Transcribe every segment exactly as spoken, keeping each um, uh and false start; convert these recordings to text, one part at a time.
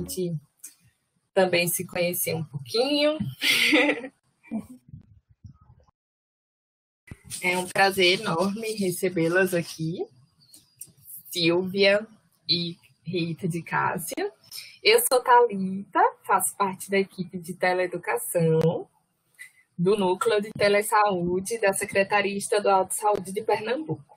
gente também se conhecer um pouquinho. É um prazer enorme recebê-las aqui, Silvia e Rita de Cássia. Eu sou Thalita, faço parte da equipe de teleeducação do Núcleo de Telesaúde da Secretaria Estadual de Saúde de Pernambuco.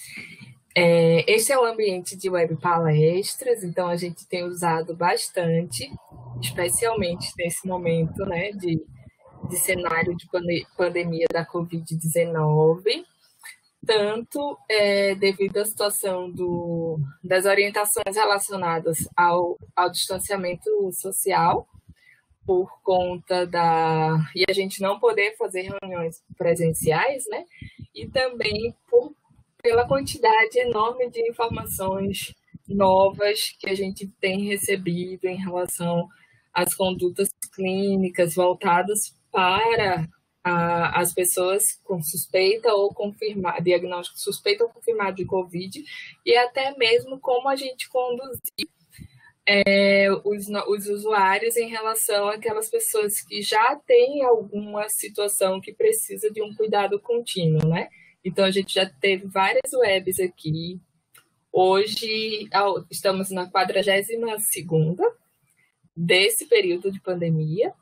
É, este é um ambiente de web palestras, então a gente tem usado bastante, especialmente nesse momento, né, de, de cenário de pandemia da covid dezenove, tanto é, devido à situação do, das orientações relacionadas ao, ao distanciamento social, por conta da... e a gente não poder fazer reuniões presenciais, né? E também por, pela quantidade enorme de informações novas que a gente tem recebido em relação às condutas clínicas voltadas para a, as pessoas com suspeita ou confirmado, diagnóstico suspeito ou confirmado de Covid, e até mesmo como a gente conduzir É, os, os usuários em relação àquelas pessoas que já têm alguma situação que precisa de um cuidado contínuo, né? Então, a gente já teve várias webs aqui. Hoje, estamos na quadragésima segunda desse período de pandemia.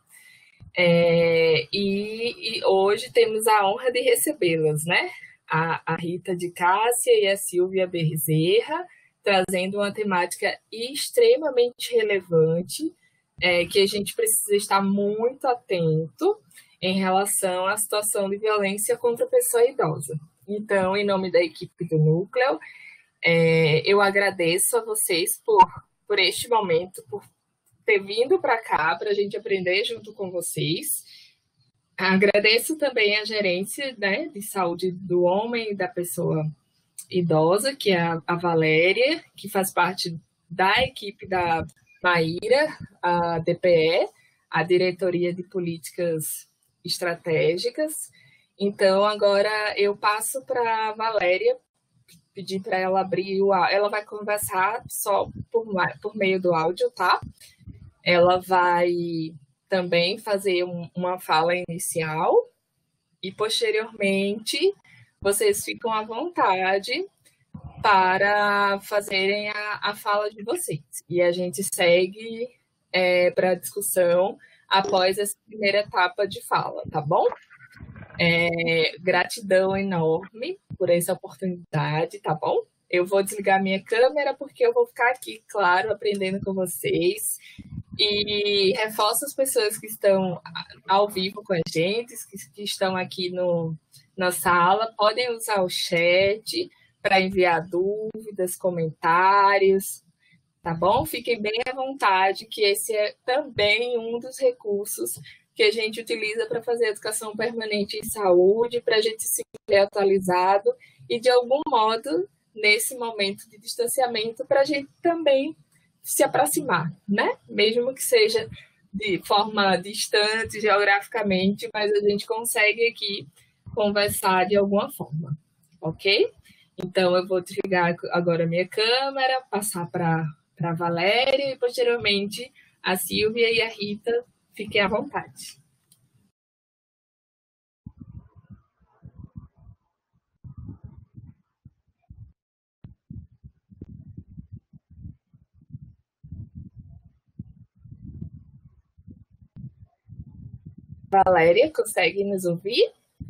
É, e, e hoje temos a honra de recebê-las, né? A, a Rita de Cássia e a Silvia Bezerra, trazendo uma temática extremamente relevante, é, que a gente precisa estar muito atento em relação à situação de violência contra a pessoa idosa. Então, em nome da equipe do Núcleo, é, eu agradeço a vocês por, por este momento, por ter vindo para cá, para a gente aprender junto com vocês. Agradeço também a gerência, né, de saúde do homem e da pessoa idosa, que é a Valéria, que faz parte da equipe da Maíra, a D P E, a Diretoria de Políticas Estratégicas. Então, agora eu passo para a Valéria, pedir para ela abrir o áudio. Ela vai conversar só por, por meio do áudio, tá? Ela vai também fazer um, uma fala inicial e, posteriormente, vocês ficam à vontade para fazerem a, a fala de vocês. E a gente segue é, para a discussão após essa primeira etapa de fala, tá bom? É, gratidão enorme por essa oportunidade, tá bom? Eu vou desligar minha câmera porque eu vou ficar aqui, claro, aprendendo com vocês. E reforço as pessoas que estão ao vivo com a gente, que, que estão aqui no... na sala, podem usar o chat para enviar dúvidas, comentários, tá bom? Fiquem bem à vontade, que esse é também um dos recursos que a gente utiliza para fazer educação permanente em saúde, para a gente se manter atualizado e, de algum modo, nesse momento de distanciamento, para a gente também se aproximar, né? Mesmo que seja de forma distante geograficamente, mas a gente consegue aqui conversar de alguma forma, ok? Então, eu vou desligar agora a minha câmera, passar para a Valéria e, posteriormente, a Silvia e a Rita. Fiquem à vontade. Valéria, consegue nos ouvir?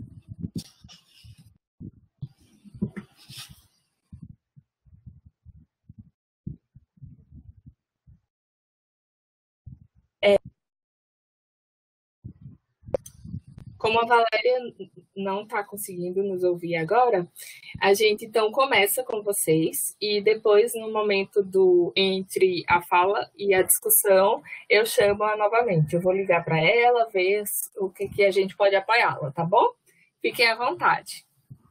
É, como a Valéria não está conseguindo nos ouvir agora, a gente então começa com vocês e depois, no momento do entre a fala e a discussão, eu chamo-a novamente. Eu vou ligar para ela, ver o que, que a gente pode apoiá-la, tá bom? Fiquem à vontade.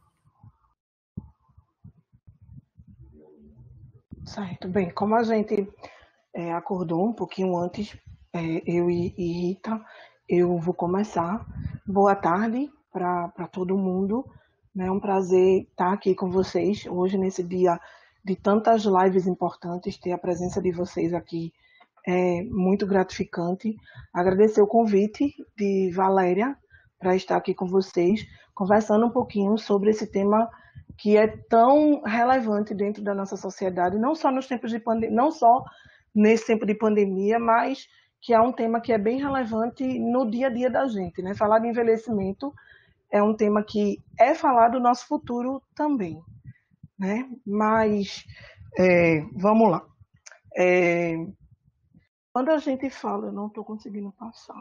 Certo. Bem, como a gente é, acordou um pouquinho antes, é, eu e, e Rita, eu vou começar. Boa tarde para todo mundo. É um prazer estar aqui com vocês hoje, nesse dia de tantas lives importantes, ter a presença de vocês aqui é muito gratificante. Agradecer o convite de Valéria para estar aqui com vocês, conversando um pouquinho sobre esse tema que é tão relevante dentro da nossa sociedade, não só nos tempos de pandemia, não só nesse tempo de pandemia, mas que é um tema que é bem relevante no dia a dia da gente, né? Falar de envelhecimento é um tema que é falar do nosso futuro também, né? Mas é, vamos lá. É, quando a gente fala, eu não estou conseguindo passar.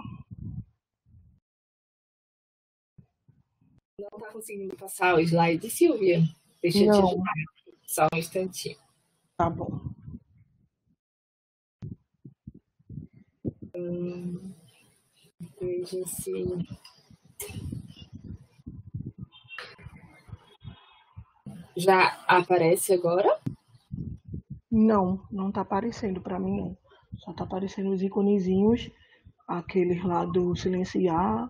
Não está conseguindo passar o slide, Silvia? Deixa eu te Não, ajudar. Só um instantinho. tá bom. Hum, veja se. Já aparece agora? Não, não está aparecendo para mim, não. Só está aparecendo os iconezinhos, aqueles lá do silenciar.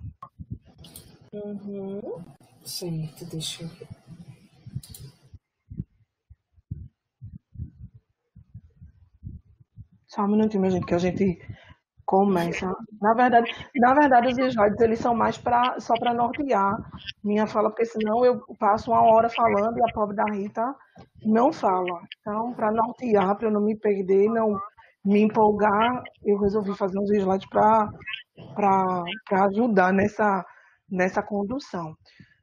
Uhum. Certo, deixa eu ver. Só um minutinho, minha gente, que a gente começa. Na verdade, na verdade os slides eles são mais pra, só para nortear minha fala, porque senão eu passo uma hora falando e a pobre da Rita não fala. Então, para nortear, para eu não me perder, não me empolgar, eu resolvi fazer uns slides para ajudar nessa, nessa condução.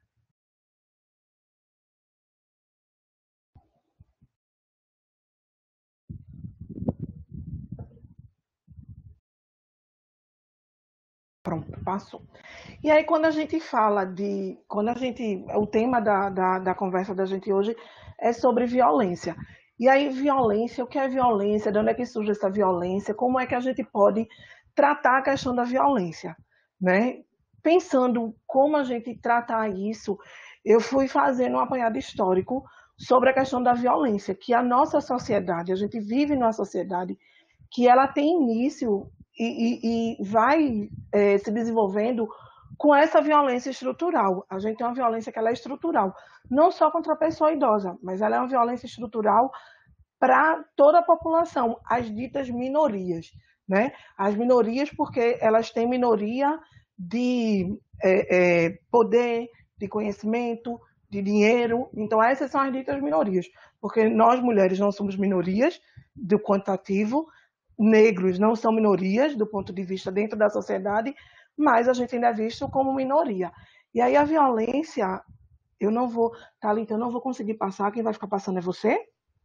Pronto, passou. E aí, quando a gente fala de. Quando a gente. O tema da, da, da conversa da gente hoje é sobre violência. E aí, violência, o que é violência? De onde é que surge essa violência? Como é que a gente pode tratar a questão da violência? Né? Pensando como a gente tratar isso, eu fui fazendo um apanhado histórico sobre a questão da violência, que a nossa sociedade, a gente vive numa sociedade que ela tem início e, e, e vai é, se desenvolvendo com essa violência estrutural. A gente tem uma violência que ela é estrutural, não só contra a pessoa idosa, mas ela é uma violência estrutural para toda a população, as ditas minorias, né? As minorias porque elas têm minoria de é, é, poder, de conhecimento, de dinheiro. Então essas são as ditas minorias, porque nós mulheres não somos minorias do quantitativo, negros não são minorias do ponto de vista dentro da sociedade, mas a gente ainda é visto como minoria. E aí a violência, eu não vou, Thalita, eu não vou conseguir passar, quem vai ficar passando é você?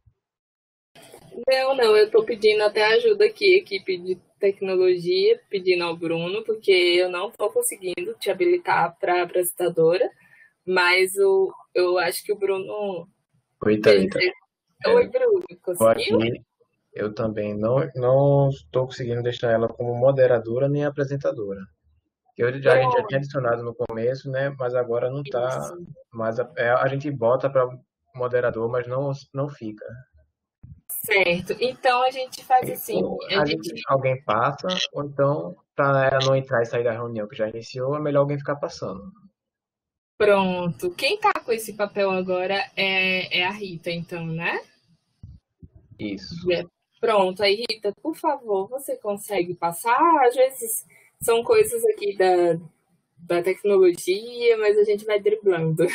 Não, não, eu estou pedindo até ajuda aqui, equipe de tecnologia, pedindo ao Bruno, porque eu não estou conseguindo te habilitar para apresentadora, mas o, eu acho que o Bruno... Oi, Thalita. Oi, Bruno, conseguiu? Aqui, eu também não não estou conseguindo deixar ela como moderadora nem apresentadora. Eu já, a gente já tinha adicionado no começo, né? Mas agora não está. Mas a, é, a gente bota para moderador, mas não, não fica. Certo. Então a gente faz assim. A, a gente, gente, alguém passa, ou então, para ela não entrar e sair da reunião que já iniciou, é melhor alguém ficar passando. Pronto. Quem tá com esse papel agora é, é a Rita, então, né? Isso. É. Pronto. Aí, Rita, por favor, você consegue passar? Às vezes são coisas aqui da, da tecnologia, mas a gente vai driblando.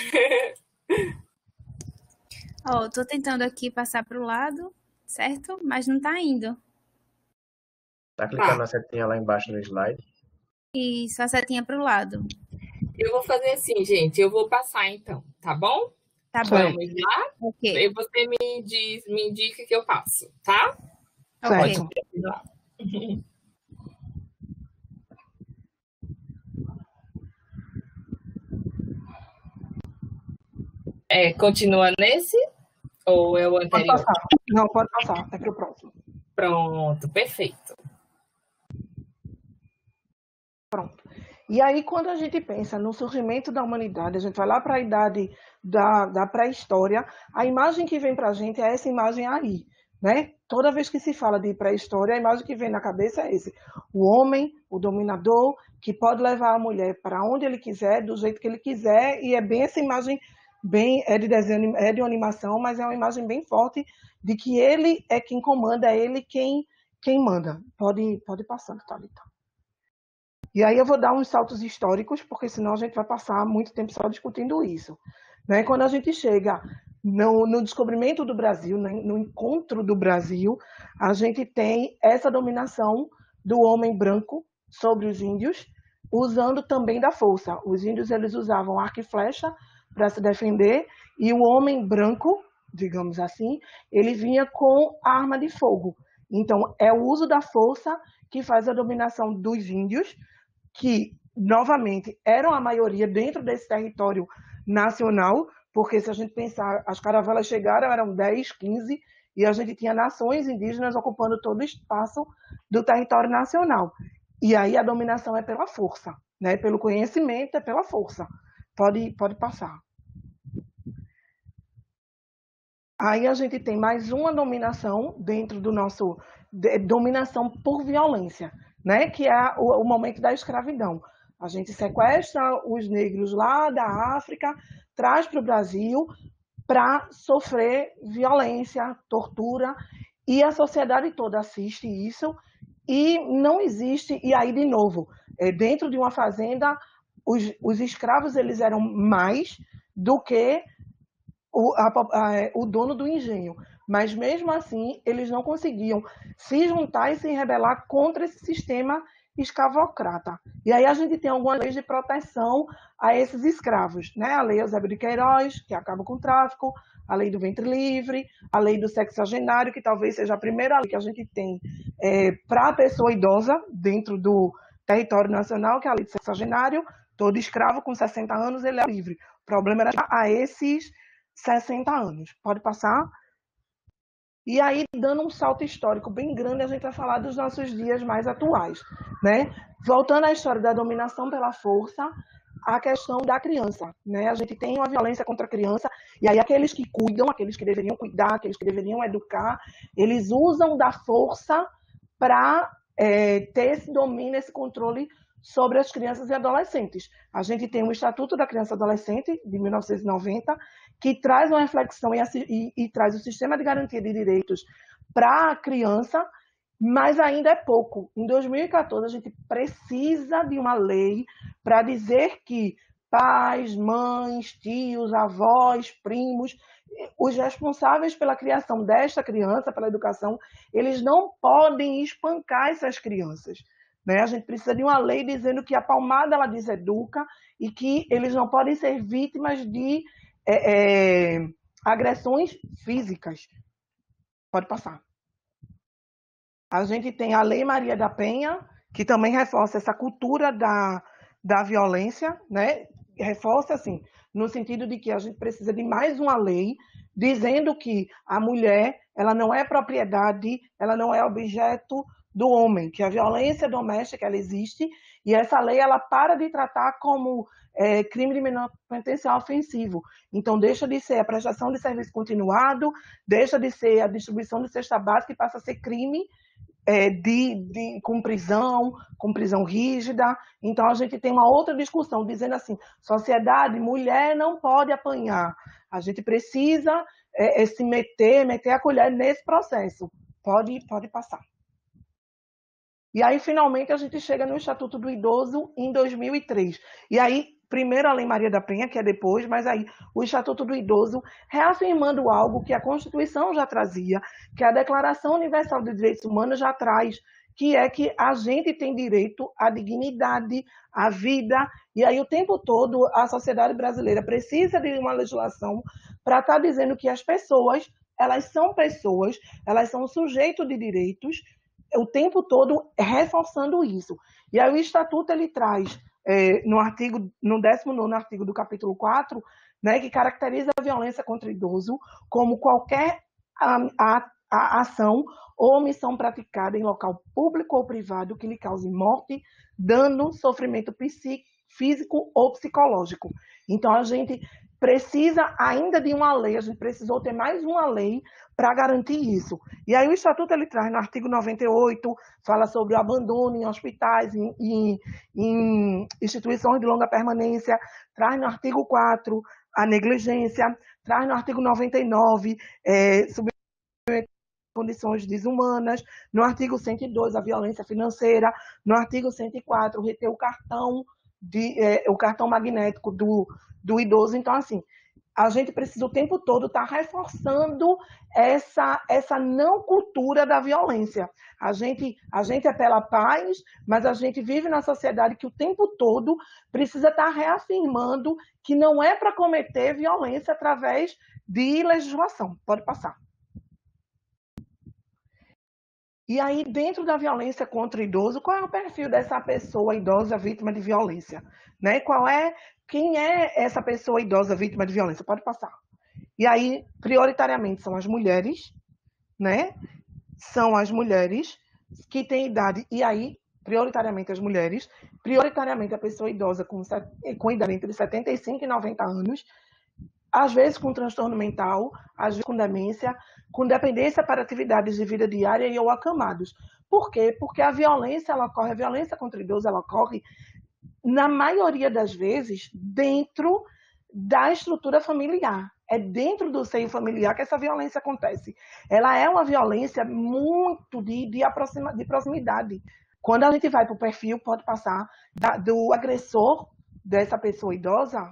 Ó, oh, tô tentando aqui passar pro lado, certo? Mas não tá indo. Tá clicando tá. na setinha lá embaixo no slide. Isso, a setinha pro lado. Eu vou fazer assim, gente. Eu vou passar então, tá bom? Tá bom. Vamos lá? Ok. E você me, diz, me indica que eu passo, tá? Certo. Ok. É, continua nesse? Ou é o anterior? Pode passar. Não, pode passar. É pro próximo. Pronto, perfeito. Pronto. E aí, quando a gente pensa no surgimento da humanidade, a gente vai lá para a idade da, da pré-história, a imagem que vem para a gente é essa imagem aí, né? Toda vez que se fala de pré-história, a imagem que vem na cabeça é esse. O homem, o dominador, que pode levar a mulher para onde ele quiser, do jeito que ele quiser, e é bem essa imagem, bem é de desenho, é de animação, mas é uma imagem bem forte de que ele é quem comanda, é ele quem, Quem manda? Pode, pode passar, Thalita. E aí eu vou dar uns saltos históricos, porque senão a gente vai passar muito tempo só discutindo isso. Né? Quando a gente chega no, no descobrimento do Brasil, no encontro do Brasil, a gente tem essa dominação do homem branco sobre os índios, usando também da força. Os índios eles usavam arco e flecha para se defender, e o homem branco, digamos assim, ele vinha com arma de fogo. Então, é o uso da força que faz a dominação dos índios, que, novamente, eram a maioria dentro desse território nacional, porque se a gente pensar, as caravanas chegaram, eram dez, quinze, e a gente tinha nações indígenas ocupando todo o espaço do território nacional. E aí a dominação é pela força, né? Pelo conhecimento, é pela força. Pode, pode passar. Aí a gente tem mais uma dominação dentro do nosso... De, dominação por violência, né? Que é o, o momento da escravidão. A gente sequestra os negros lá da África, traz para o Brasil para sofrer violência, tortura, e a sociedade toda assiste isso, e não existe... E aí, de novo, é, dentro de uma fazenda, os, os escravos eles eram mais do que o, a, a, o dono do engenho. Mas, mesmo assim, eles não conseguiam se juntar e se rebelar contra esse sistema escravocrata. E aí a gente tem algumas leis de proteção a esses escravos, né? A lei Eusébio de Queiroz, que acaba com o tráfico, a lei do ventre livre, a lei do sexagenário, que talvez seja a primeira lei que a gente tem é, para a pessoa idosa dentro do território nacional, que é a lei do sexagenário. Todo escravo com sessenta anos ele é livre. O problema era a esses sessenta anos. Pode passar? E aí, dando um salto histórico bem grande, a gente vai falar dos nossos dias mais atuais, né? Voltando à história da dominação pela força, a questão da criança, né? A gente tem uma violência contra a criança, e aí aqueles que cuidam, aqueles que deveriam cuidar, aqueles que deveriam educar, eles usam da força para é, ter esse domínio, esse controle sobre as crianças e adolescentes. A gente tem o Estatuto da Criança e Adolescente, de mil novecentos e noventa, que traz uma reflexão e, e, e traz o sistema de garantia de direitos para a criança, mas ainda é pouco. Em dois mil e quatorze, a gente precisa de uma lei para dizer que pais, mães, tios, avós, primos, os responsáveis pela criação desta criança, pela educação, eles não podem espancar essas crianças. Né? A gente precisa de uma lei dizendo que a palmada ela deseduca e que eles não podem ser vítimas de é, é, agressões físicas. Pode passar. A gente tem a Lei Maria da Penha, que também reforça essa cultura da, da violência, né? Reforça, assim, no sentido de que a gente precisa de mais uma lei dizendo que a mulher ela não é propriedade, ela não é objeto do homem, que a violência doméstica ela existe, e essa lei ela para de tratar como é, crime de menor potencial ofensivo. Então, deixa de ser a prestação de serviço continuado, deixa de ser a distribuição de cesta básica e passa a ser crime é, de, de, com prisão, com prisão rígida. Então, a gente tem uma outra discussão, dizendo assim, sociedade, mulher não pode apanhar. A gente precisa é, é, se meter, meter a colher nesse processo. Pode, pode passar. E aí, finalmente, a gente chega no Estatuto do Idoso em dois mil e três. E aí, primeiro a Lei Maria da Penha, que é depois, mas aí o Estatuto do Idoso reafirmando algo que a Constituição já trazia, que a Declaração Universal dos Direitos Humanos já traz, que é que a gente tem direito à dignidade, à vida, e aí o tempo todo a sociedade brasileira precisa de uma legislação para estar dizendo que as pessoas, elas são pessoas, elas são sujeitos de direitos, o tempo todo reforçando isso. E aí o Estatuto ele traz, é, no artigo, no décimo nono artigo do capítulo quatro, né, que caracteriza a violência contra o idoso como qualquer a, a, a ação ou omissão praticada em local público ou privado que lhe cause morte, dano, sofrimento psíquico, físico ou psicológico. Então, a gente precisa ainda de uma lei, a gente precisou ter mais uma lei para garantir isso. E aí o Estatuto ele traz no artigo noventa e oito, fala sobre o abandono em hospitais, em, em, em instituições de longa permanência, traz no artigo quatro a negligência, traz no artigo noventa e nove é, submetimento condições desumanas, no artigo cento e dois, a violência financeira, no artigo cento e quatro, reter o cartão, de, é, o cartão magnético do, do idoso. Então, assim, a gente precisa o tempo todo estar reforçando essa, essa não cultura da violência. A gente, a gente é pela paz, mas a gente vive na sociedade que o tempo todo precisa estar reafirmando que não é para cometer violência através de legislação. Pode passar. E aí, dentro da violência contra o idoso, qual é o perfil dessa pessoa idosa vítima de violência? Né? Qual é, quem é essa pessoa idosa vítima de violência? Pode passar. E aí, prioritariamente, são as mulheres, né? São as mulheres que têm idade, e aí, prioritariamente as mulheres, prioritariamente a pessoa idosa com, com idade entre setenta e cinco e noventa anos, às vezes com transtorno mental, às vezes com demência, com dependência para atividades de vida diária e ou acamados. Por quê? Porque a violência, ela ocorre, a violência contra o idoso, ela ocorre, na maioria das vezes, dentro da estrutura familiar. É dentro do seio familiar que essa violência acontece. Ela é uma violência muito de, de, aproxima, de proximidade. Quando a gente vai para o perfil, pode passar, da, do agressor dessa pessoa idosa,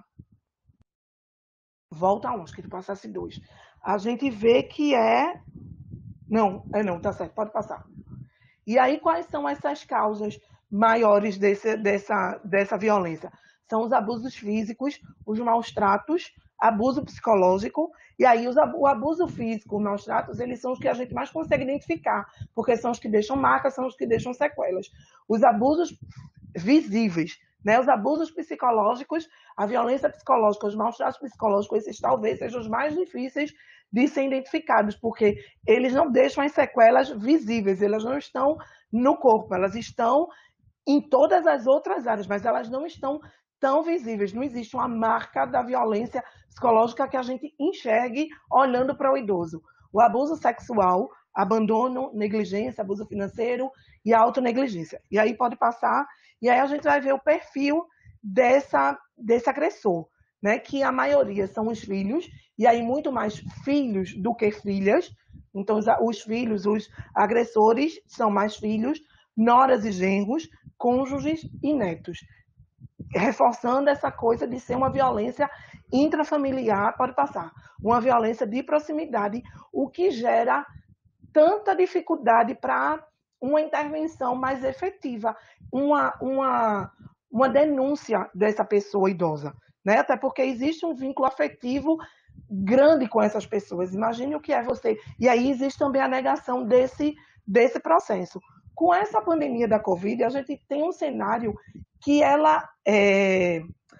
volta a um, acho que tu passasse dois. A gente vê que é... Não, é não, tá certo, pode passar. E aí, quais são essas causas maiores desse, dessa, dessa violência? São os abusos físicos, os maus tratos, abuso psicológico, e aí os, o abuso físico, os maus tratos, eles são os que a gente mais consegue identificar, porque são os que deixam marcas, são os que deixam sequelas. Os abusos visíveis, né? Os abusos psicológicos, a violência psicológica, os maus tratos psicológicos, esses talvez sejam os mais difíceis de serem identificados, porque eles não deixam as sequelas visíveis, elas não estão no corpo, elas estão em todas as outras áreas, mas elas não estão tão visíveis. Não existe uma marca da violência psicológica que a gente enxergue olhando para o idoso. O abuso sexual, abandono, negligência, abuso financeiro e a autonegligência. E aí pode passar, e aí a gente vai ver o perfil dessa, desse agressor, né? Que a maioria são os filhos, e aí muito mais filhos do que filhas. Então, os filhos, os agressores são mais filhos, noras e genros, cônjuges e netos. Reforçando essa coisa de ser uma violência intrafamiliar, pode passar, uma violência de proximidade, o que gera tanta dificuldade para uma intervenção mais efetiva, uma, uma, uma denúncia dessa pessoa idosa, né? Até porque existe um vínculo afetivo grande com essas pessoas. Imagine o que é você. E aí existe também a negação desse, desse processo. Com essa pandemia da Covid, a gente tem um cenário que ela é,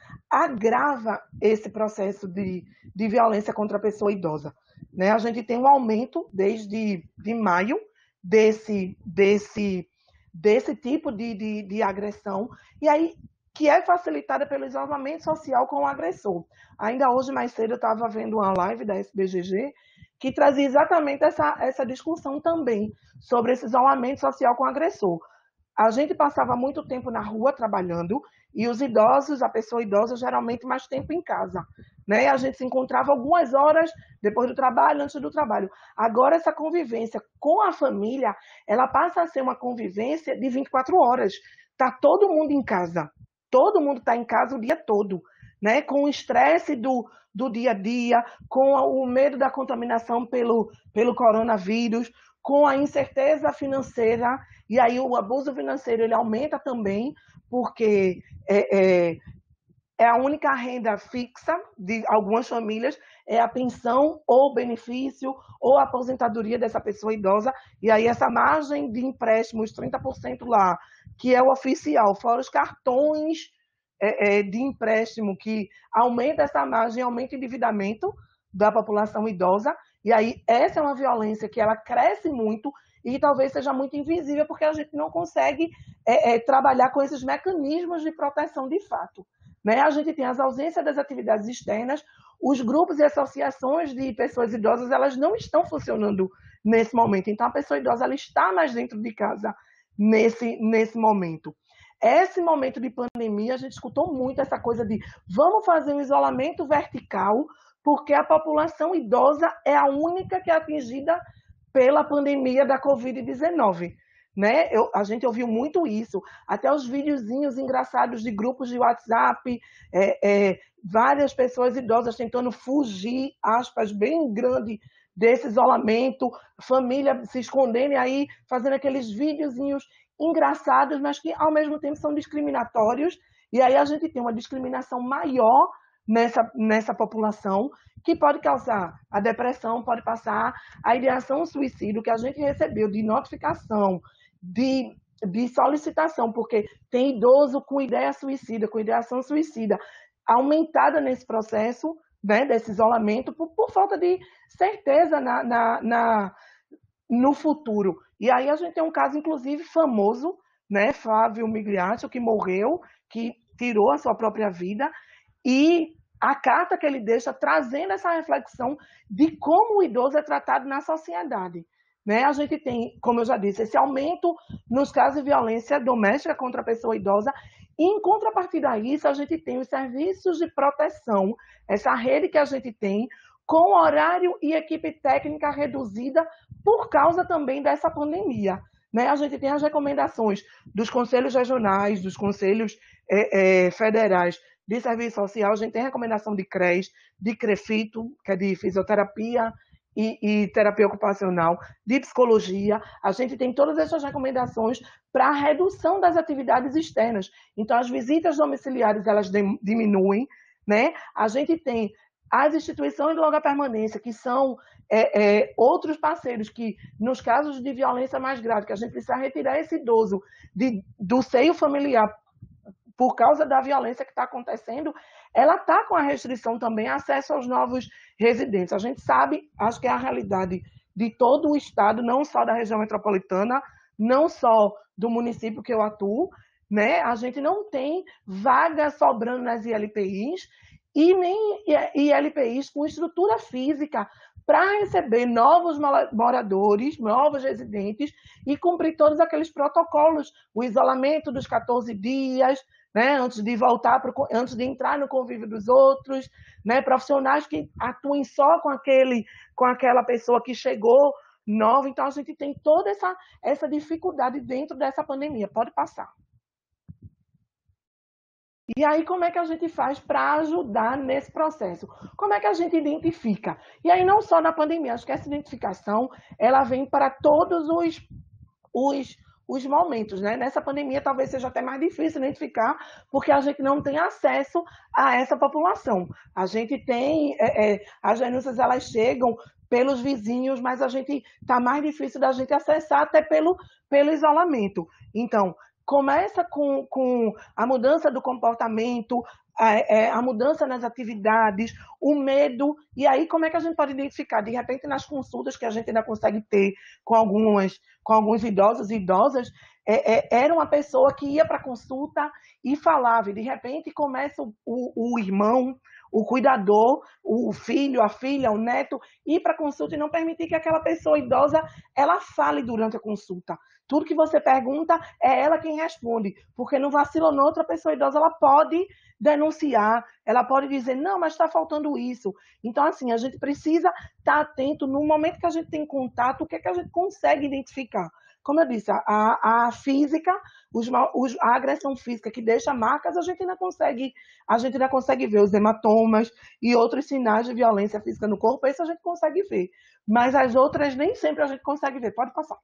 agrava esse processo de, de violência contra a pessoa idosa. Né? A gente tem um aumento desde de maio desse, desse, desse tipo de, de, de agressão, e aí que é facilitada pelo isolamento social com o agressor. Ainda hoje, mais cedo, eu estava vendo uma live da S B G G que trazia exatamente essa, essa discussão também sobre esse isolamento social com o agressor. A gente passava muito tempo na rua trabalhando e os idosos, a pessoa idosa, geralmente mais tempo em casa. Né? A gente se encontrava algumas horas depois do trabalho, antes do trabalho. Agora, essa convivência com a família, ela passa a ser uma convivência de vinte e quatro horas. Está todo mundo em casa. Todo mundo está em casa o dia todo, né? Com o estresse do, do dia a dia, com o medo da contaminação pelo, pelo coronavírus, com a incerteza financeira, e aí o abuso financeiro ele aumenta também, porque é, é, é a única renda fixa de algumas famílias, é a pensão ou benefício ou a aposentadoria dessa pessoa idosa, e aí essa margem de empréstimos, trinta por cento lá, que é o oficial, fora os cartões é, é, de empréstimo, que aumenta essa margem, aumenta o endividamento da população idosa, e aí essa é uma violência que ela cresce muito e talvez seja muito invisível, porque a gente não consegue é, é, trabalhar com esses mecanismos de proteção de fato. Né? A gente tem as ausências das atividades externas, os grupos e associações de pessoas idosas, elas não estão funcionando nesse momento. Então, a pessoa idosa ela está mais dentro de casa nesse, nesse momento. Esse momento de pandemia, a gente escutou muito essa coisa de vamos fazer um isolamento vertical, porque a população idosa é a única que é atingida pela pandemia da covid dezenove. Né? Eu, a gente ouviu muito isso, até os videozinhos engraçados de grupos de WhatsApp, é, é, várias pessoas idosas tentando fugir, aspas, bem grande, desse isolamento, família se escondendo e aí fazendo aqueles videozinhos engraçados, mas que ao mesmo tempo são discriminatórios, e aí a gente tem uma discriminação maior nessa, nessa população, que pode causar a depressão, pode passar a ideação suicídio, que a gente recebeu de notificação, de, de solicitação, porque tem idoso com ideia suicida, com ideação suicida, aumentada nesse processo, né, desse isolamento, por, por falta de certeza na, na, na, no futuro. E aí a gente tem um caso, inclusive, famoso, né, Flávio Migliaccio, que morreu, que tirou a sua própria vida, e a carta que ele deixa trazendo essa reflexão de como o idoso é tratado na sociedade. Né? A gente tem, como eu já disse, esse aumento nos casos de violência doméstica contra a pessoa idosa, e em contrapartida a isso, a gente tem os serviços de proteção, essa rede que a gente tem, com horário e equipe técnica reduzida por causa também dessa pandemia. Né? A gente tem as recomendações dos conselhos regionais, dos conselhos é, é, federais de serviço social, a gente tem recomendação de C R E S, de CREFITO, que é de fisioterapia e, e terapia ocupacional, de psicologia, a gente tem todas essas recomendações para a redução das atividades externas. Então, as visitas domiciliares, elas diminuem, né? A gente tem as instituições de longa permanência, que são é, é, outros parceiros que, nos casos de violência mais grave, que a gente precisa retirar esse idoso de, do seio familiar por causa da violência que está acontecendo, ela está com a restrição também acesso aos novos residentes. A gente sabe, acho que é a realidade de todo o estado, não só da região metropolitana, não só do município que eu atuo, né? A gente não tem vaga sobrando nas I L P Is e nem I L P Is com estrutura física para receber novos moradores, novos residentes e cumprir todos aqueles protocolos, o isolamento dos quatorze dias, né, antes de voltar, pro, antes de entrar no convívio dos outros, né, profissionais que atuem só com, aquele, com aquela pessoa que chegou nova. Então, a gente tem toda essa, essa dificuldade dentro dessa pandemia. Pode passar. E aí, como é que a gente faz para ajudar nesse processo? Como é que a gente identifica? E aí, não só na pandemia, acho que essa identificação, ela vem para todos os, os, os momentos, né? Nessa pandemia, talvez seja até mais difícil identificar, porque a gente não tem acesso a essa população. A gente tem, é, é, as denúncias, elas chegam pelos vizinhos, mas a gente está mais difícil da gente acessar até pelo, pelo isolamento. Então, começa com, com a mudança do comportamento, a, a mudança nas atividades, o medo, e aí como é que a gente pode identificar? De repente, nas consultas que a gente ainda consegue ter com, algumas, com alguns idosos e idosas, é, é, era uma pessoa que ia para a consulta e falava, e de repente começa o, o, o irmão, o cuidador, o filho, a filha, o neto, ir para a consulta e não permitir que aquela pessoa idosa ela fale durante a consulta. Tudo que você pergunta é ela quem responde, porque não vacila ou não, outra pessoa idosa, ela pode denunciar, ela pode dizer, não, mas está faltando isso. Então, assim, a gente precisa estar atento no momento que a gente tem contato, o que é que a gente consegue identificar. Como eu disse, a, a física, os, os, a agressão física que deixa marcas, a gente ainda consegue, a gente ainda consegue ver os hematomas e outros sinais de violência física no corpo, isso a gente consegue ver. Mas as outras nem sempre a gente consegue ver. Pode passar.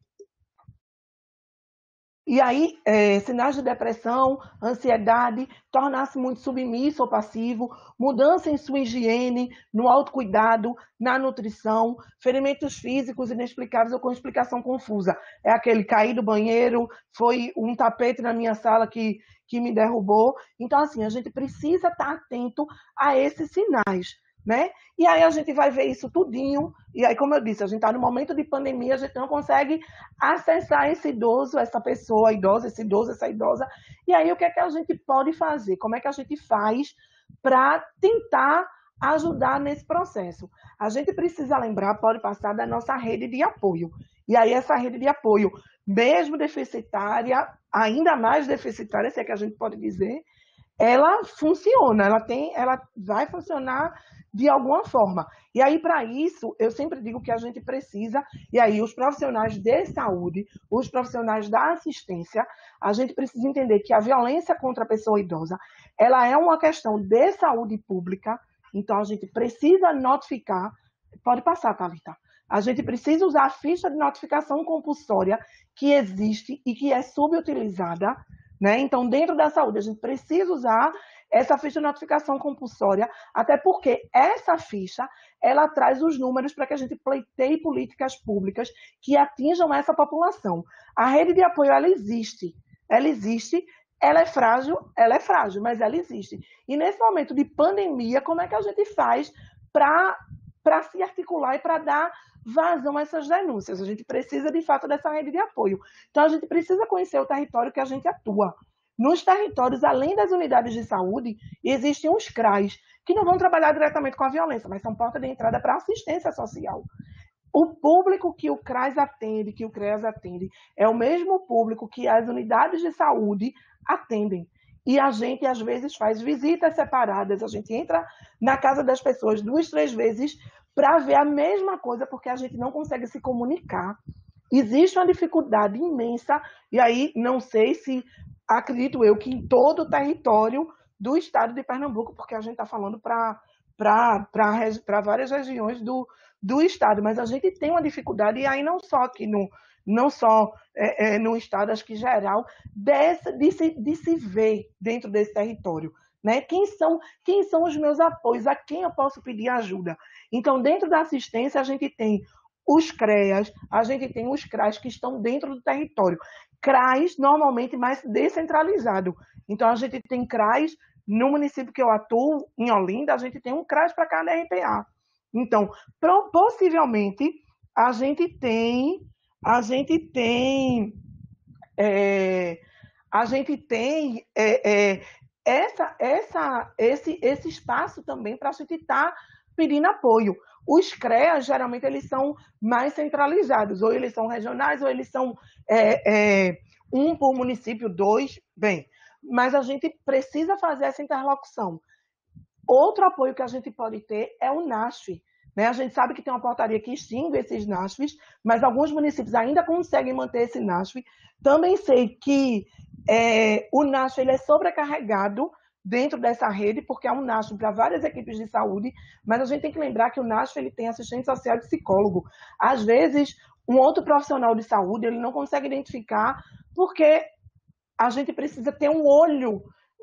E aí, é, sinais de depressão, ansiedade, tornar-se muito submisso ou passivo, mudança em sua higiene, no autocuidado, na nutrição, ferimentos físicos inexplicáveis ou com explicação confusa. É aquele cair do banheiro, foi um tapete na minha sala que, que me derrubou. Então, assim, a gente precisa estar atento a esses sinais, né? E aí a gente vai ver isso tudinho, e aí, como eu disse, a gente está no momento de pandemia, a gente não consegue acessar esse idoso, essa pessoa idosa, esse idoso, essa idosa, e aí o que é que a gente pode fazer? Como é que a gente faz para tentar ajudar nesse processo? A gente precisa lembrar, pode passar, da nossa rede de apoio, e aí essa rede de apoio, mesmo deficitária, ainda mais deficitária, se é que a gente pode dizer, ela funciona, ela tem, ela vai funcionar de alguma forma. E aí, para isso, eu sempre digo que a gente precisa, e aí os profissionais de saúde, os profissionais da assistência, a gente precisa entender que a violência contra a pessoa idosa, ela é uma questão de saúde pública, então a gente precisa notificar, pode passar, Thalita, a gente precisa usar a ficha de notificação compulsória que existe e que é subutilizada, né? Então, dentro da saúde, a gente precisa usar essa ficha de notificação compulsória, até porque essa ficha, ela traz os números para que a gente pleiteie políticas públicas que atinjam essa população. A rede de apoio, ela existe, ela existe, ela é frágil, ela é frágil, mas ela existe. E nesse momento de pandemia, como é que a gente faz para para se articular e para dar vazão a essas denúncias? A gente precisa, de fato, dessa rede de apoio. Então, a gente precisa conhecer o território que a gente atua. Nos territórios, além das unidades de saúde, existem os C R A S, que não vão trabalhar diretamente com a violência, mas são porta de entrada para assistência social. O público que o C R A S atende, que o C R E A S atende, é o mesmo público que as unidades de saúde atendem. E a gente, às vezes, faz visitas separadas, a gente entra na casa das pessoas duas, três vezes para ver a mesma coisa, porque a gente não consegue se comunicar. Existe uma dificuldade imensa, e aí não sei se, acredito eu, que em todo o território do estado de Pernambuco, porque a gente está falando para várias regiões do, do estado, mas a gente tem uma dificuldade, e aí não só aqui no, não só é, é, no estado, acho que geral, desse, de, se, de se ver dentro desse território. Né? Quem são, quem são os meus apoios? A quem eu posso pedir ajuda? Então, dentro da assistência, a gente tem os C R E As, a gente tem os C R A S que estão dentro do território. C R A S, normalmente, mais descentralizado. Então, a gente tem C R A S, no município que eu atuo, em Olinda, a gente tem um C R A S para cada R P A. Então, possivelmente, a gente tem... A gente tem... É, a gente tem... É, é, essa, essa, esse, esse espaço também para a gente estar tá pedindo apoio. Os C R E As, geralmente, eles são mais centralizados, ou eles são regionais, ou eles são é, é, um por município, dois, bem, mas a gente precisa fazer essa interlocução. Outro apoio que a gente pode ter é o NASF, né? A gente sabe que tem uma portaria que extingue esses NASFs, mas alguns municípios ainda conseguem manter esse NASF. Também sei que é, o NASF ele é sobrecarregado dentro dessa rede, porque é um NASF para várias equipes de saúde, mas a gente tem que lembrar que o NASF ele tem assistente social e psicólogo. Às vezes, um outro profissional de saúde ele não consegue identificar, porque a gente precisa ter um olho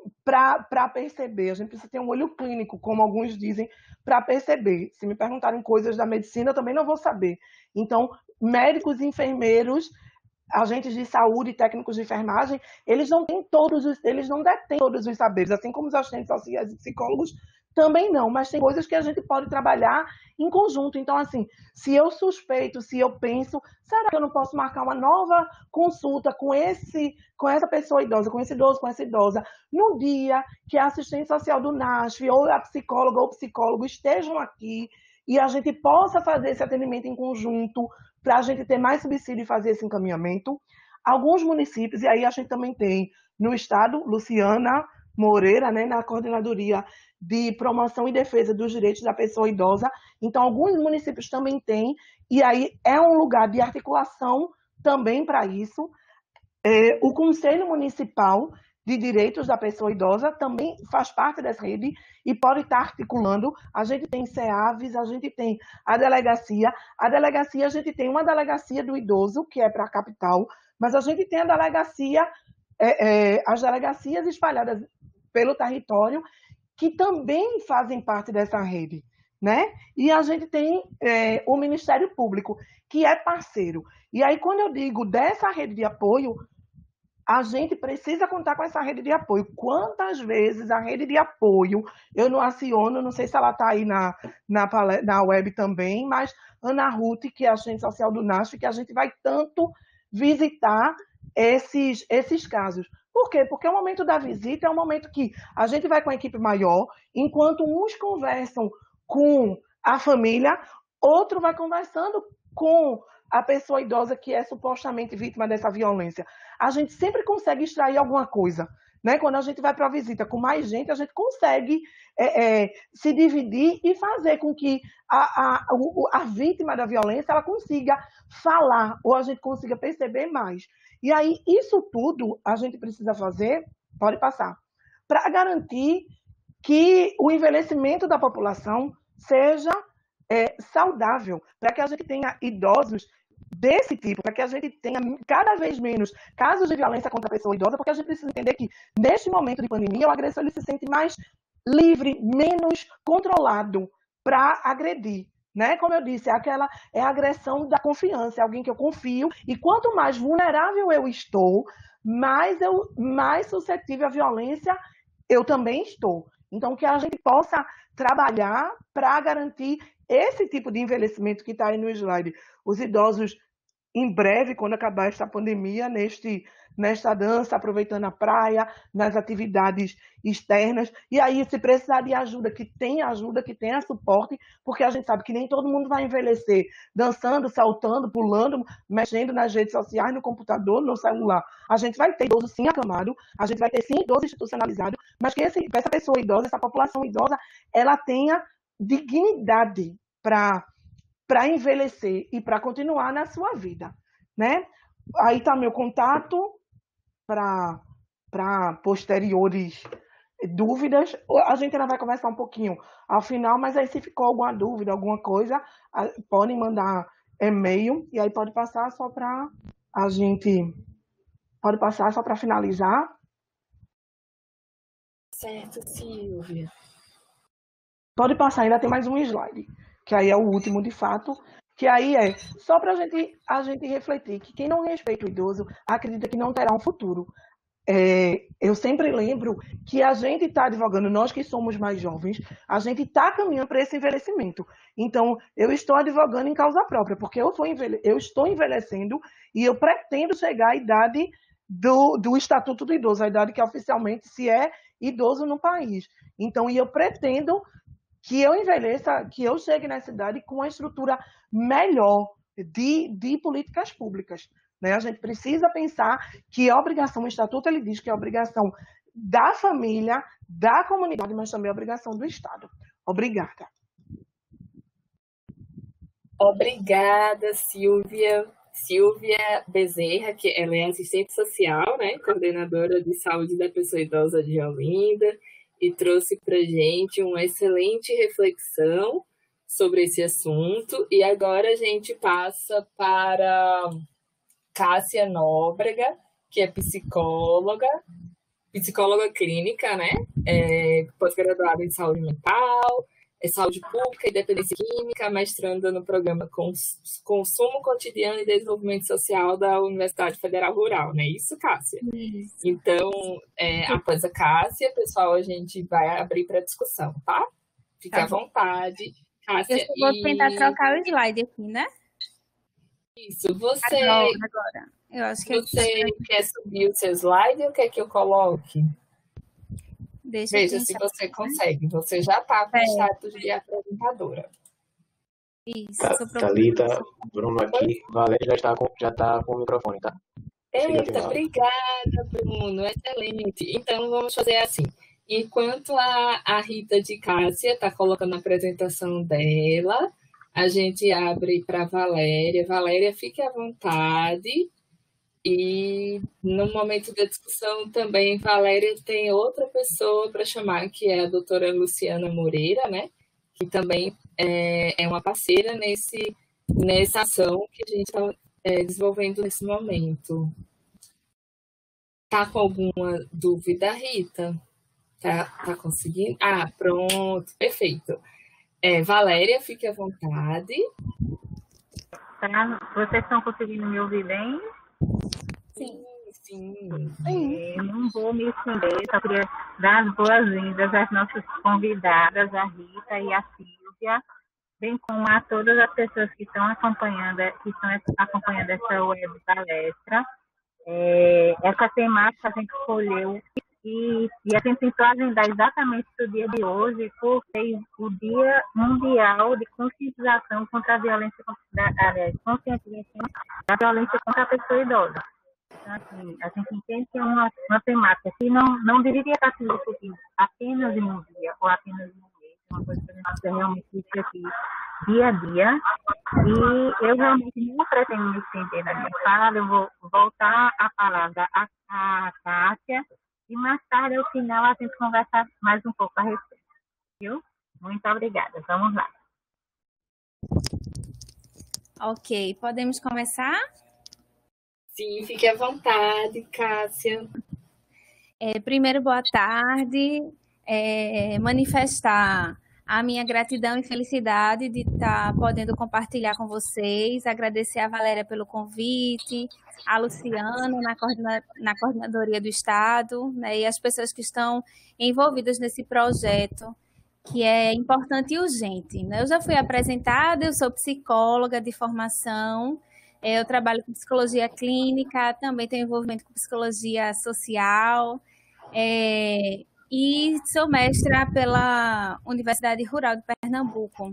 para perceber, a gente precisa ter um olho clínico, como alguns dizem, para perceber. Se me perguntarem coisas da medicina, eu também não vou saber. Então, médicos e enfermeiros, agentes de saúde, técnicos de enfermagem, eles não têm todos os, eles não detêm todos os saberes, assim como os assistentes sociais e psicólogos também não, mas tem coisas que a gente pode trabalhar em conjunto. Então, assim, se eu suspeito, se eu penso, será que eu não posso marcar uma nova consulta com esse, com essa pessoa idosa, com esse idoso, com essa idosa, no dia que a assistente social do NASF ou a psicóloga ou o psicólogo estejam aqui e a gente possa fazer esse atendimento em conjunto para a gente ter mais subsídio e fazer esse encaminhamento. Alguns municípios, e aí a gente também tem no estado, Luciana Moreira, né, na Coordenadoria de Promoção e Defesa dos Direitos da Pessoa Idosa. Então, alguns municípios também têm, e aí é um lugar de articulação também para isso. É, o Conselho Municipal de Direitos da Pessoa Idosa também faz parte dessa rede e pode estar articulando. A gente tem CEAVES, a gente tem a delegacia. A delegacia, a gente tem uma delegacia do idoso, que é para a capital, mas a gente tem a delegacia, é, é, as delegacias espalhadas pelo território, que também fazem parte dessa rede, né? E a gente tem é, o Ministério Público, que é parceiro. E aí, quando eu digo dessa rede de apoio, a gente precisa contar com essa rede de apoio. Quantas vezes a rede de apoio, eu não aciono, não sei se ela está aí na, na, na web também, mas Ana Ruth, que é a assistente social do NASF, que a gente vai tanto visitar esses, esses casos. Por quê? Porque o momento da visita é um momento que a gente vai com a equipe maior, enquanto uns conversam com a família, outro vai conversando com a pessoa idosa que é supostamente vítima dessa violência. A gente sempre consegue extrair alguma coisa, né? Quando a gente vai para a visita com mais gente, a gente consegue é, é, se dividir e fazer com que a, a, a vítima da violência ela consiga falar, ou a gente consiga perceber mais. E aí, isso tudo a gente precisa fazer, pode passar, para garantir que o envelhecimento da população seja é, saudável, para que a gente tenha idosos desse tipo, para que a gente tenha cada vez menos casos de violência contra a pessoa idosa, porque a gente precisa entender que, neste momento de pandemia, o agressor ele se sente mais livre, menos controlado para agredir. Né? Como eu disse, é aquela é a agressão da confiança, é alguém que eu confio, e quanto mais vulnerável eu estou, mais, eu, mais suscetível à violência eu também estou. Então, que a gente possa trabalhar para garantir esse tipo de envelhecimento que está aí no slide. Os idosos, em breve, quando acabar esta pandemia, neste, nesta dança, aproveitando a praia, nas atividades externas. E aí, se precisar de ajuda, que tenha ajuda, que tenha suporte, porque a gente sabe que nem todo mundo vai envelhecer dançando, saltando, pulando, mexendo nas redes sociais, no computador, no celular. A gente vai ter idoso sim acamado, a gente vai ter sim idoso institucionalizado, mas que esse, essa pessoa idosa, essa população idosa, ela tenha dignidade para para envelhecer e para continuar na sua vida, né? Aí está meu contato para para posteriores dúvidas. A gente ainda vai conversar um pouquinho ao final, mas aí se ficou alguma dúvida, alguma coisa, podem mandar e-mail e aí pode passar só para a gente pode passar só para finalizar. Certo, Silvia. Pode passar, ainda tem mais um slide, que aí é o último de fato, que aí é só para a gente, a gente refletir que quem não respeita o idoso acredita que não terá um futuro. É, eu sempre lembro que a gente está advogando, nós que somos mais jovens, a gente está caminhando para esse envelhecimento. Então, eu estou advogando em causa própria, porque eu, envelhe... eu estou envelhecendo e eu pretendo chegar à idade do, do Estatuto do Idoso, a idade que oficialmente se é idoso no país. Então, e eu pretendo que eu envelheça, que eu chegue nessa idade com uma estrutura melhor de, de políticas públicas. Né? A gente precisa pensar que a obrigação, o Estatuto ele diz que é a obrigação da família, da comunidade, mas também a obrigação do Estado. Obrigada. Obrigada, Silvia. Silvia Bezerra, que ela é assistente social, né? Coordenadora de saúde da pessoa idosa de Olinda, e trouxe para a gente uma excelente reflexão sobre esse assunto. E agora a gente passa para Cássia Nóbrega, que é psicóloga, psicóloga clínica, né? É, pós-graduada em saúde mental, é saúde pública e dependência química, mestranda no programa Consumo Cotidiano e Desenvolvimento Social da Universidade Federal Rural, não é isso, Cássia? Isso. Então, é, após a Cássia, pessoal, a gente vai abrir para discussão, tá? Fica Tá à vontade, Cássia. Eu só vou e... tentar trocar o slide aqui, né? Isso, você, Agora, agora. Eu acho que você quer subir o seu slide ou quer que eu coloque? Deixa Veja eu se pensar, você né? consegue. Você já está com o É. status de apresentadora. Isso, Tá, sou Thalita, professora. Bruno aqui, Valéria já está com, já tá com o microfone, tá? Fica Eita, ativado. obrigada, Bruno. Excelente. Então, vamos fazer assim. Enquanto a, a Rita de Cássia está colocando a apresentação dela, a gente abre para a Valéria. Valéria, fique à vontade. E no momento da discussão também, Valéria tem outra pessoa para chamar, que é a doutora Luciana Moreira, né? Que também é, é uma parceira nesse, nessa ação que a gente está é, desenvolvendo nesse momento. Tá com alguma dúvida, Rita? Tá, tá conseguindo? Ah, pronto, perfeito. É, Valéria, fique à vontade. Tá? Vocês estão conseguindo me ouvir bem? Sim, sim. Eu não vou me estender, só queria dar as boas-vindas às nossas convidadas, a Rita e a Silvia, bem como a todas as pessoas que estão acompanhando, que estão acompanhando essa web palestra. É, essa temática a gente escolheu e, e a gente tentou agendar exatamente o dia de hoje, porque o Dia Mundial de Conscientização contra a Violência, da, aliás, conscientização da violência contra a pessoa idosa. Então, assim, a gente entende que é uma, uma temática que não, não deveria estar sendo discutida apenas em um dia ou apenas em um mês. É uma coisa que a gente precisa realmente discutir dia a dia. E eu realmente não pretendo me estender na minha fala, eu vou voltar a palavra à, à Cássia e mais tarde, ao final, a gente conversa mais um pouco a respeito. Viu? Muito obrigada. Vamos lá. Ok, podemos começar? Sim, fique à vontade, Cássia. É, primeiro, boa tarde. É, manifestar a minha gratidão e felicidade de estar podendo compartilhar com vocês. Agradecer a Valéria pelo convite, a Luciana na, coordena, na coordenadoria do Estado, né, e as pessoas que estão envolvidas nesse projeto, que é importante e urgente. Né? Eu já fui apresentada, eu sou psicóloga de formação, eu trabalho com psicologia clínica, também tenho envolvimento com psicologia social, é, e sou mestra pela Universidade Rural de Pernambuco.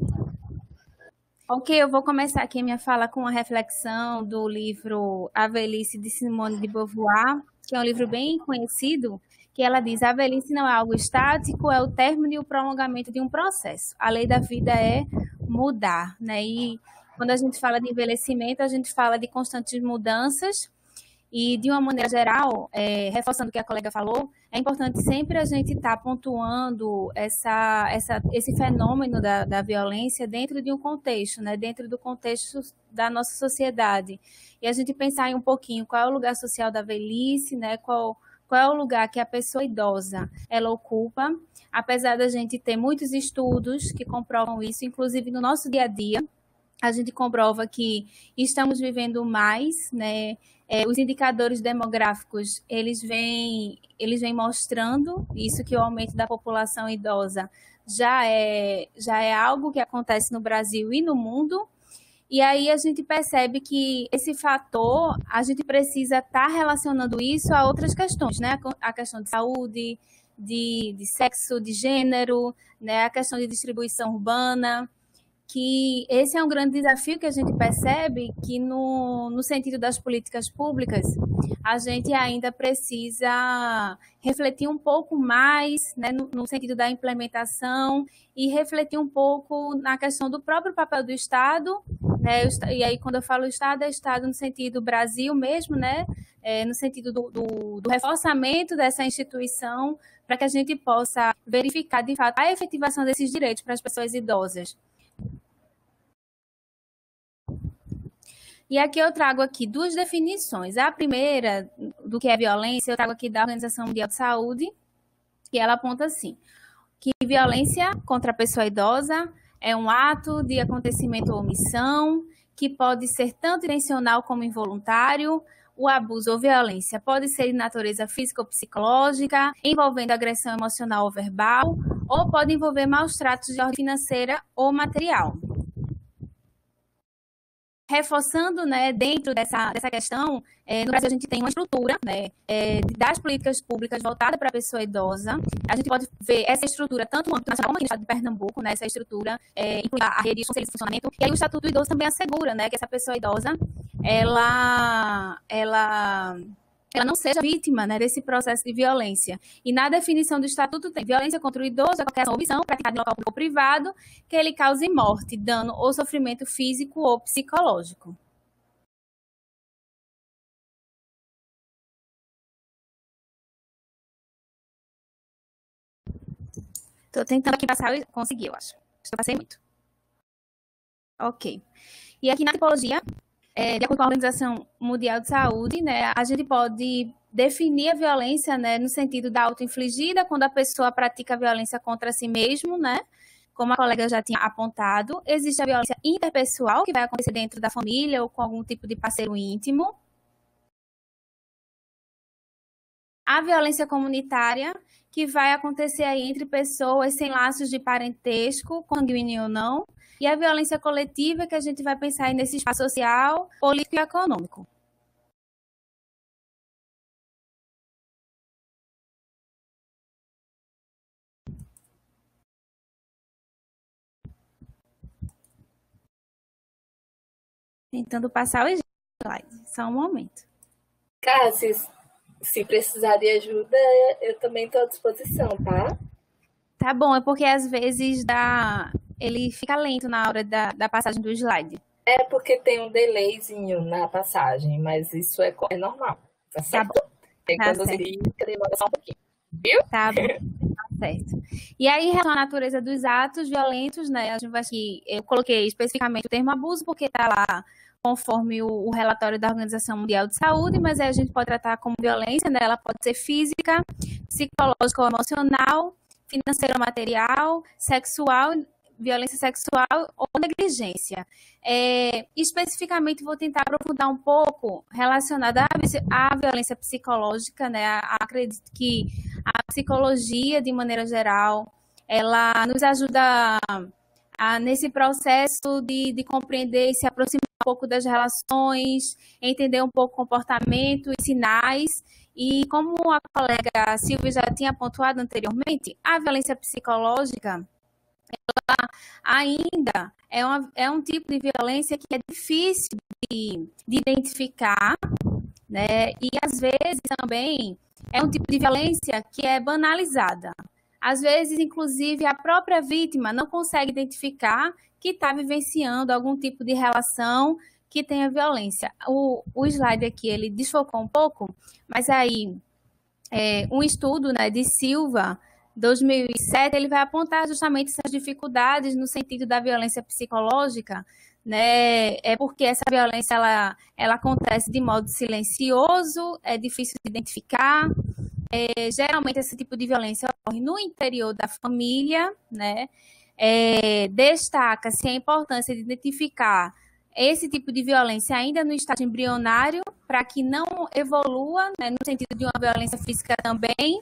Ok, eu vou começar aqui a minha fala com uma reflexão do livro A Velhice, de Simone de Beauvoir, que é um livro bem conhecido, que ela diz: a velhice não é algo estático, é o término e o prolongamento de um processo. A lei da vida é mudar, né? E quando a gente fala de envelhecimento, a gente fala de constantes mudanças. E, de uma maneira geral, é, reforçando o que a colega falou, é importante sempre a gente estar tá pontuando essa, essa, esse fenômeno da, da violência dentro de um contexto, né? Dentro do contexto da nossa sociedade. E a gente pensar em um pouquinho qual é o lugar social da velhice, né? qual, qual é o lugar que a pessoa idosa ela ocupa, apesar da gente ter muitos estudos que comprovam isso, inclusive no nosso dia a dia, a gente comprova que estamos vivendo mais, né? É, os indicadores demográficos, eles vêm, eles vêm mostrando isso, que o aumento da população idosa já é, já é algo que acontece no Brasil e no mundo. E aí a gente percebe que esse fator, a gente precisa estar tá relacionando isso a outras questões, né? A questão de saúde, de, de sexo, de gênero, né? A questão de distribuição urbana, que esse é um grande desafio que a gente percebe que no, no sentido das políticas públicas, a gente ainda precisa refletir um pouco mais, né, no, no sentido da implementação e refletir um pouco na questão do próprio papel do Estado, né, e aí quando eu falo Estado, é Estado no sentido Brasil mesmo, né, é, no sentido do, do, do reforçamento dessa instituição para que a gente possa verificar, de fato, a efetivação desses direitos para as pessoas idosas. E aqui eu trago aqui duas definições. A primeira, do que é violência, eu trago aqui da Organização Mundial de Saúde, que ela aponta assim, que violência contra a pessoa idosa é um ato de acontecimento ou omissão, que pode ser tanto intencional como involuntário. O abuso ou violência pode ser de natureza física ou psicológica, envolvendo agressão emocional ou verbal, ou pode envolver maus tratos de ordem financeira ou material. Reforçando, né, dentro dessa, dessa questão, é, no Brasil a gente tem uma estrutura, né, é, das políticas públicas voltada para a pessoa idosa. A gente pode ver essa estrutura tanto no âmbito nacional como aqui no estado de Pernambuco, né, essa estrutura é, inclui a rede de conselhos de funcionamento, e aí o Estatuto do Idoso também assegura, né, que essa pessoa idosa, ela, ela, ela não seja vítima, né, desse processo de violência. E na definição do Estatuto tem violência contra o idoso, é qualquer ação ou omissão praticada em local público ou privado que ele cause morte, dano ou sofrimento físico ou psicológico. Estou tentando aqui passar, eu consegui, eu acho. Acho que eu passei muito. Ok. E aqui na tipologia, é, de acordo com a Organização Mundial de Saúde, né, a gente pode definir a violência, né, no sentido da auto-infligida, quando a pessoa pratica a violência contra si mesmo, né, como a colega já tinha apontado. Existe a violência interpessoal, que vai acontecer dentro da família ou com algum tipo de parceiro íntimo. A violência comunitária, que vai acontecer aí entre pessoas sem laços de parentesco, consanguíneo ou não. E a violência coletiva, que a gente vai pensar aí nesse espaço social, político e econômico. Tentando passar o slide, só um momento. Cassi, se precisar de ajuda, eu também estou à disposição, tá? Tá bom, é porque às vezes dá... ele fica lento na hora da, da passagem do slide. É porque tem um delayzinho na passagem, mas isso é, é normal, tá certo? Tá bom. Aí Tá quando certo. você clica, demora só um pouquinho, viu? Tá bom, tá certo. E aí, em relação à natureza dos atos violentos, né, a gente vai aqui, eu coloquei especificamente o termo abuso, porque está lá conforme o, o relatório da Organização Mundial de Saúde, mas aí a gente pode tratar como violência, né, ela pode ser física, psicológica ou emocional, financeira ou material, sexual, violência sexual ou negligência. É, especificamente, vou tentar aprofundar um pouco relacionada à, à violência psicológica, né? Acredito que a psicologia, de maneira geral, ela nos ajuda a, a, nesse processo de, de compreender e se aproximar um pouco das relações, entender um pouco o comportamento e sinais. E como a colega Silvia já tinha pontuado anteriormente, a violência psicológica ainda é, uma, é um tipo de violência que é difícil de, de identificar, né? E às vezes também é um tipo de violência que é banalizada. Às vezes, inclusive, a própria vítima não consegue identificar que está vivenciando algum tipo de relação que tenha violência. O, o slide aqui, ele desfocou um pouco, mas aí é, um estudo, né, de Silva, dois mil e sete, ele vai apontar justamente essas dificuldades no sentido da violência psicológica, né? É porque essa violência ela, ela acontece de modo silencioso, é difícil de identificar. É, geralmente esse tipo de violência ocorre no interior da família, né? É, destaca-se a importância de identificar esse tipo de violência ainda no estágio embrionário, para que não evolua, né, no sentido de uma violência física também.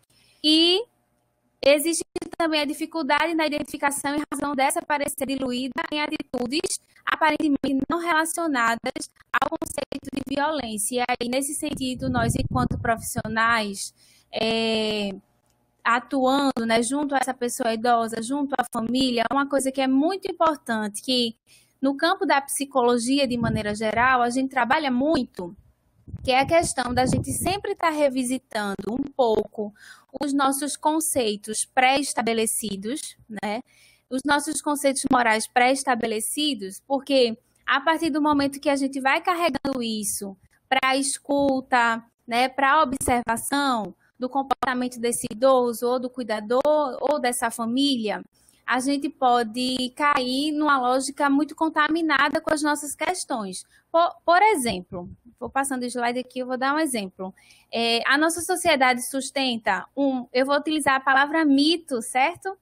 E existe também a dificuldade na identificação em razão dessa parecer diluída em atitudes aparentemente não relacionadas ao conceito de violência. E aí, nesse sentido, nós, enquanto profissionais, é, atuando, né, junto a essa pessoa idosa, junto à família, uma coisa que é muito importante, que no campo da psicologia, de maneira geral, a gente trabalha muito, que é a questão da gente sempre estar revisitando um pouco os nossos conceitos pré-estabelecidos, né? Os nossos conceitos morais pré-estabelecidos, porque a partir do momento que a gente vai carregando isso para a escuta, né, para a observação do comportamento desse idoso, ou do cuidador, ou dessa família, a gente pode cair numa lógica muito contaminada com as nossas questões. Por, por exemplo, vou passando o slide aqui, eu vou dar um exemplo. É, a nossa sociedade sustenta um... Eu vou utilizar a palavra mito, certo?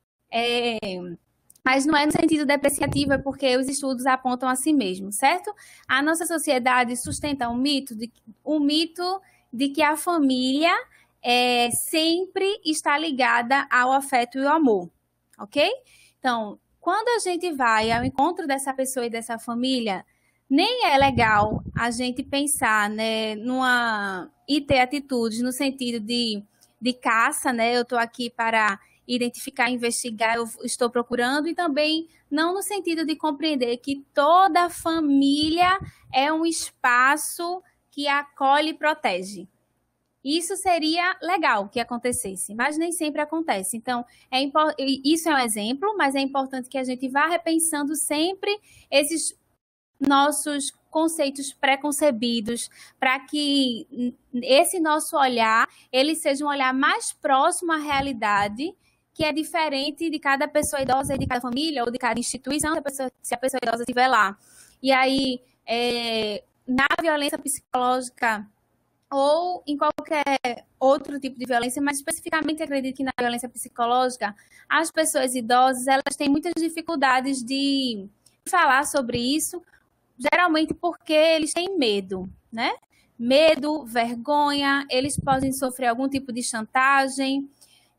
É, mas não é no sentido depreciativo, é porque os estudos apontam a si mesmo, certo? A nossa sociedade sustenta um mito de, um mito de que a família é, sempre está ligada ao afeto e ao amor. Ok? Então, quando a gente vai ao encontro dessa pessoa e dessa família, nem é legal a gente pensar, né, numa, e ter atitudes no sentido de, de caça, né? Eu estou aqui para identificar, investigar, eu estou procurando, e também não no sentido de compreender que toda família é um espaço que acolhe e protege. Isso seria legal que acontecesse, mas nem sempre acontece. Então, é impor... isso é um exemplo, mas é importante que a gente vá repensando sempre esses nossos conceitos pré-concebidos, para que esse nosso olhar, ele seja um olhar mais próximo à realidade, que é diferente de cada pessoa idosa, de cada família, ou de cada instituição, se a pessoa, se a pessoa idosa estiver lá. E aí, é... na violência psicológica, ou em qualquer outro tipo de violência, mas especificamente acredito que na violência psicológica, as pessoas idosas, elas têm muitas dificuldades de falar sobre isso, geralmente porque eles têm medo, né? Medo, vergonha, eles podem sofrer algum tipo de chantagem,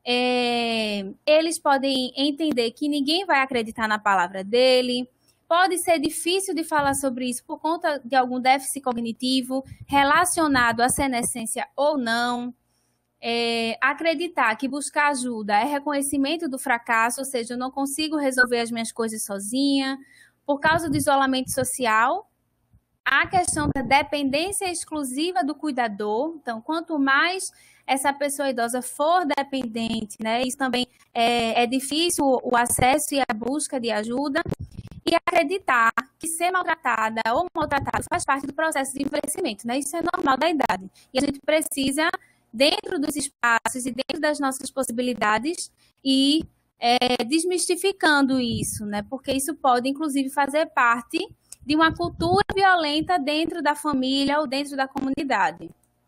é, eles podem entender que ninguém vai acreditar na palavra dele. Pode ser difícil de falar sobre isso por conta de algum déficit cognitivo relacionado à senescência ou não. É, acreditar que buscar ajuda é reconhecimento do fracasso, ou seja, eu não consigo resolver as minhas coisas sozinha. Por causa do isolamento social, a questão da dependência exclusiva do cuidador. Então, quanto mais essa pessoa idosa for dependente, né, isso também é, é difícil o acesso e a busca de ajuda. E acreditar que ser maltratada ou maltratado faz parte do processo de envelhecimento, né? Isso é normal da idade. E a gente precisa, dentro dos espaços e dentro das nossas possibilidades, ir é, desmistificando isso, né? Porque isso pode, inclusive, fazer parte de uma cultura violenta dentro da família ou dentro da comunidade.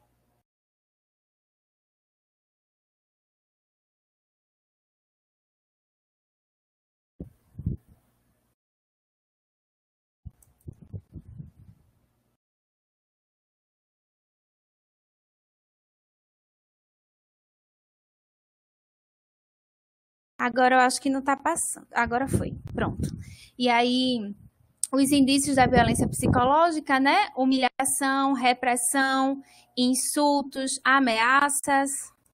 Agora eu acho que não está passando. Agora foi. Pronto. E aí, os indícios da violência psicológica, né? Humilhação, repressão, insultos, ameaças.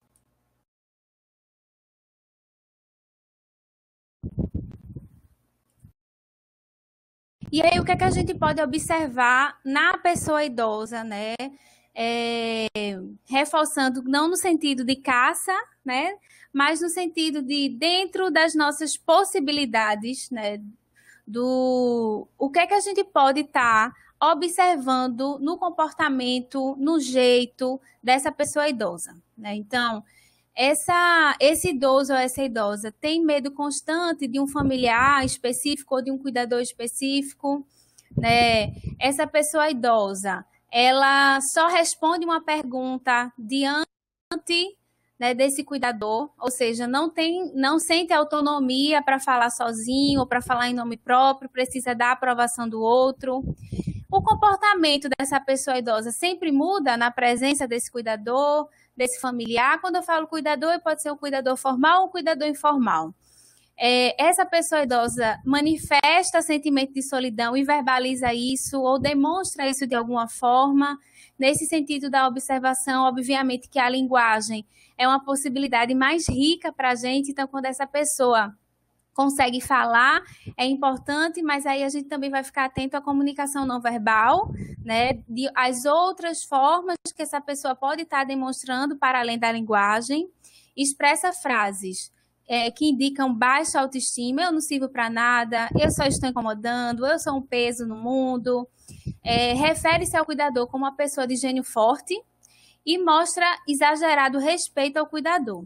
E aí, o que é que a gente pode observar na pessoa idosa, né? É, reforçando, não no sentido de caça, né? Mas no sentido de, dentro das nossas possibilidades, né? Do o que é que a gente pode estar tá observando no comportamento, no jeito dessa pessoa idosa, né? Então, essa, esse idoso ou essa idosa tem medo constante de um familiar específico ou de um cuidador específico, né? Essa pessoa idosa, ela só responde uma pergunta diante, né, desse cuidador, ou seja, não tem, não sente autonomia para falar sozinho ou para falar em nome próprio, precisa da aprovação do outro. O comportamento dessa pessoa idosa sempre muda na presença desse cuidador, desse familiar. Quando eu falo cuidador, pode ser um cuidador formal ou um cuidador informal. É, essa pessoa idosa manifesta sentimento de solidão e verbaliza isso ou demonstra isso de alguma forma. Nesse sentido da observação, obviamente que a linguagem é uma possibilidade mais rica para a gente. Então, quando essa pessoa consegue falar, é importante, mas aí a gente também vai ficar atento à comunicação não verbal, né? De, as outras formas que essa pessoa pode estar demonstrando para além da linguagem. Expressa frases é, que indicam baixa autoestima: eu não sirvo para nada, eu só estou incomodando, eu sou um peso no mundo. É, refere-se ao cuidador como uma pessoa de gênio forte e mostra exagerado respeito ao cuidador.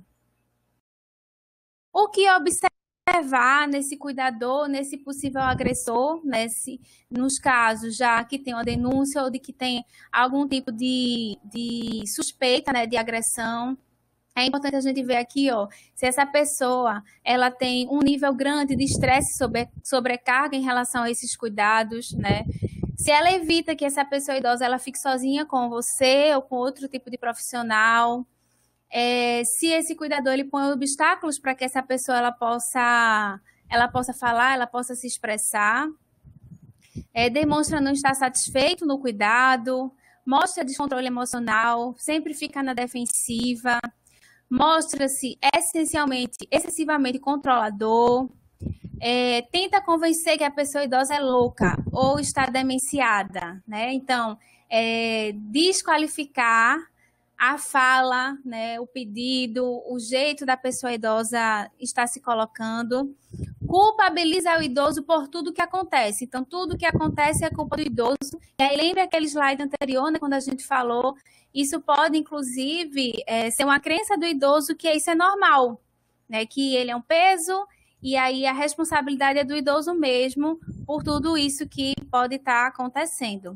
O que observar nesse cuidador, nesse possível agressor, nesse, nos casos já que tem uma denúncia ou de que tem algum tipo de, de suspeita, né, de agressão? É importante a gente ver aqui, ó, se essa pessoa ela tem um nível grande de estresse, sobre, sobrecarga em relação a esses cuidados, né? Se ela evita que essa pessoa idosa ela fique sozinha com você ou com outro tipo de profissional, é, se esse cuidador ele põe obstáculos para que essa pessoa ela possa, ela possa falar, ela possa se expressar, é, demonstra não estar satisfeito no cuidado, mostra descontrole emocional, sempre fica na defensiva, mostra-se essencialmente, excessivamente controlador, é, tenta convencer que a pessoa idosa é louca ou está demenciada, né? Então, é, desqualificar a fala, né, o pedido, o jeito da pessoa idosa estar se colocando, culpabiliza o idoso por tudo que acontece. Então, tudo que acontece é culpa do idoso. E aí, lembra aquele slide anterior, né, quando a gente falou, isso pode, inclusive, é, ser uma crença do idoso que isso é normal, né, que ele é um peso, e aí a responsabilidade é do idoso mesmo por tudo isso que pode estar acontecendo.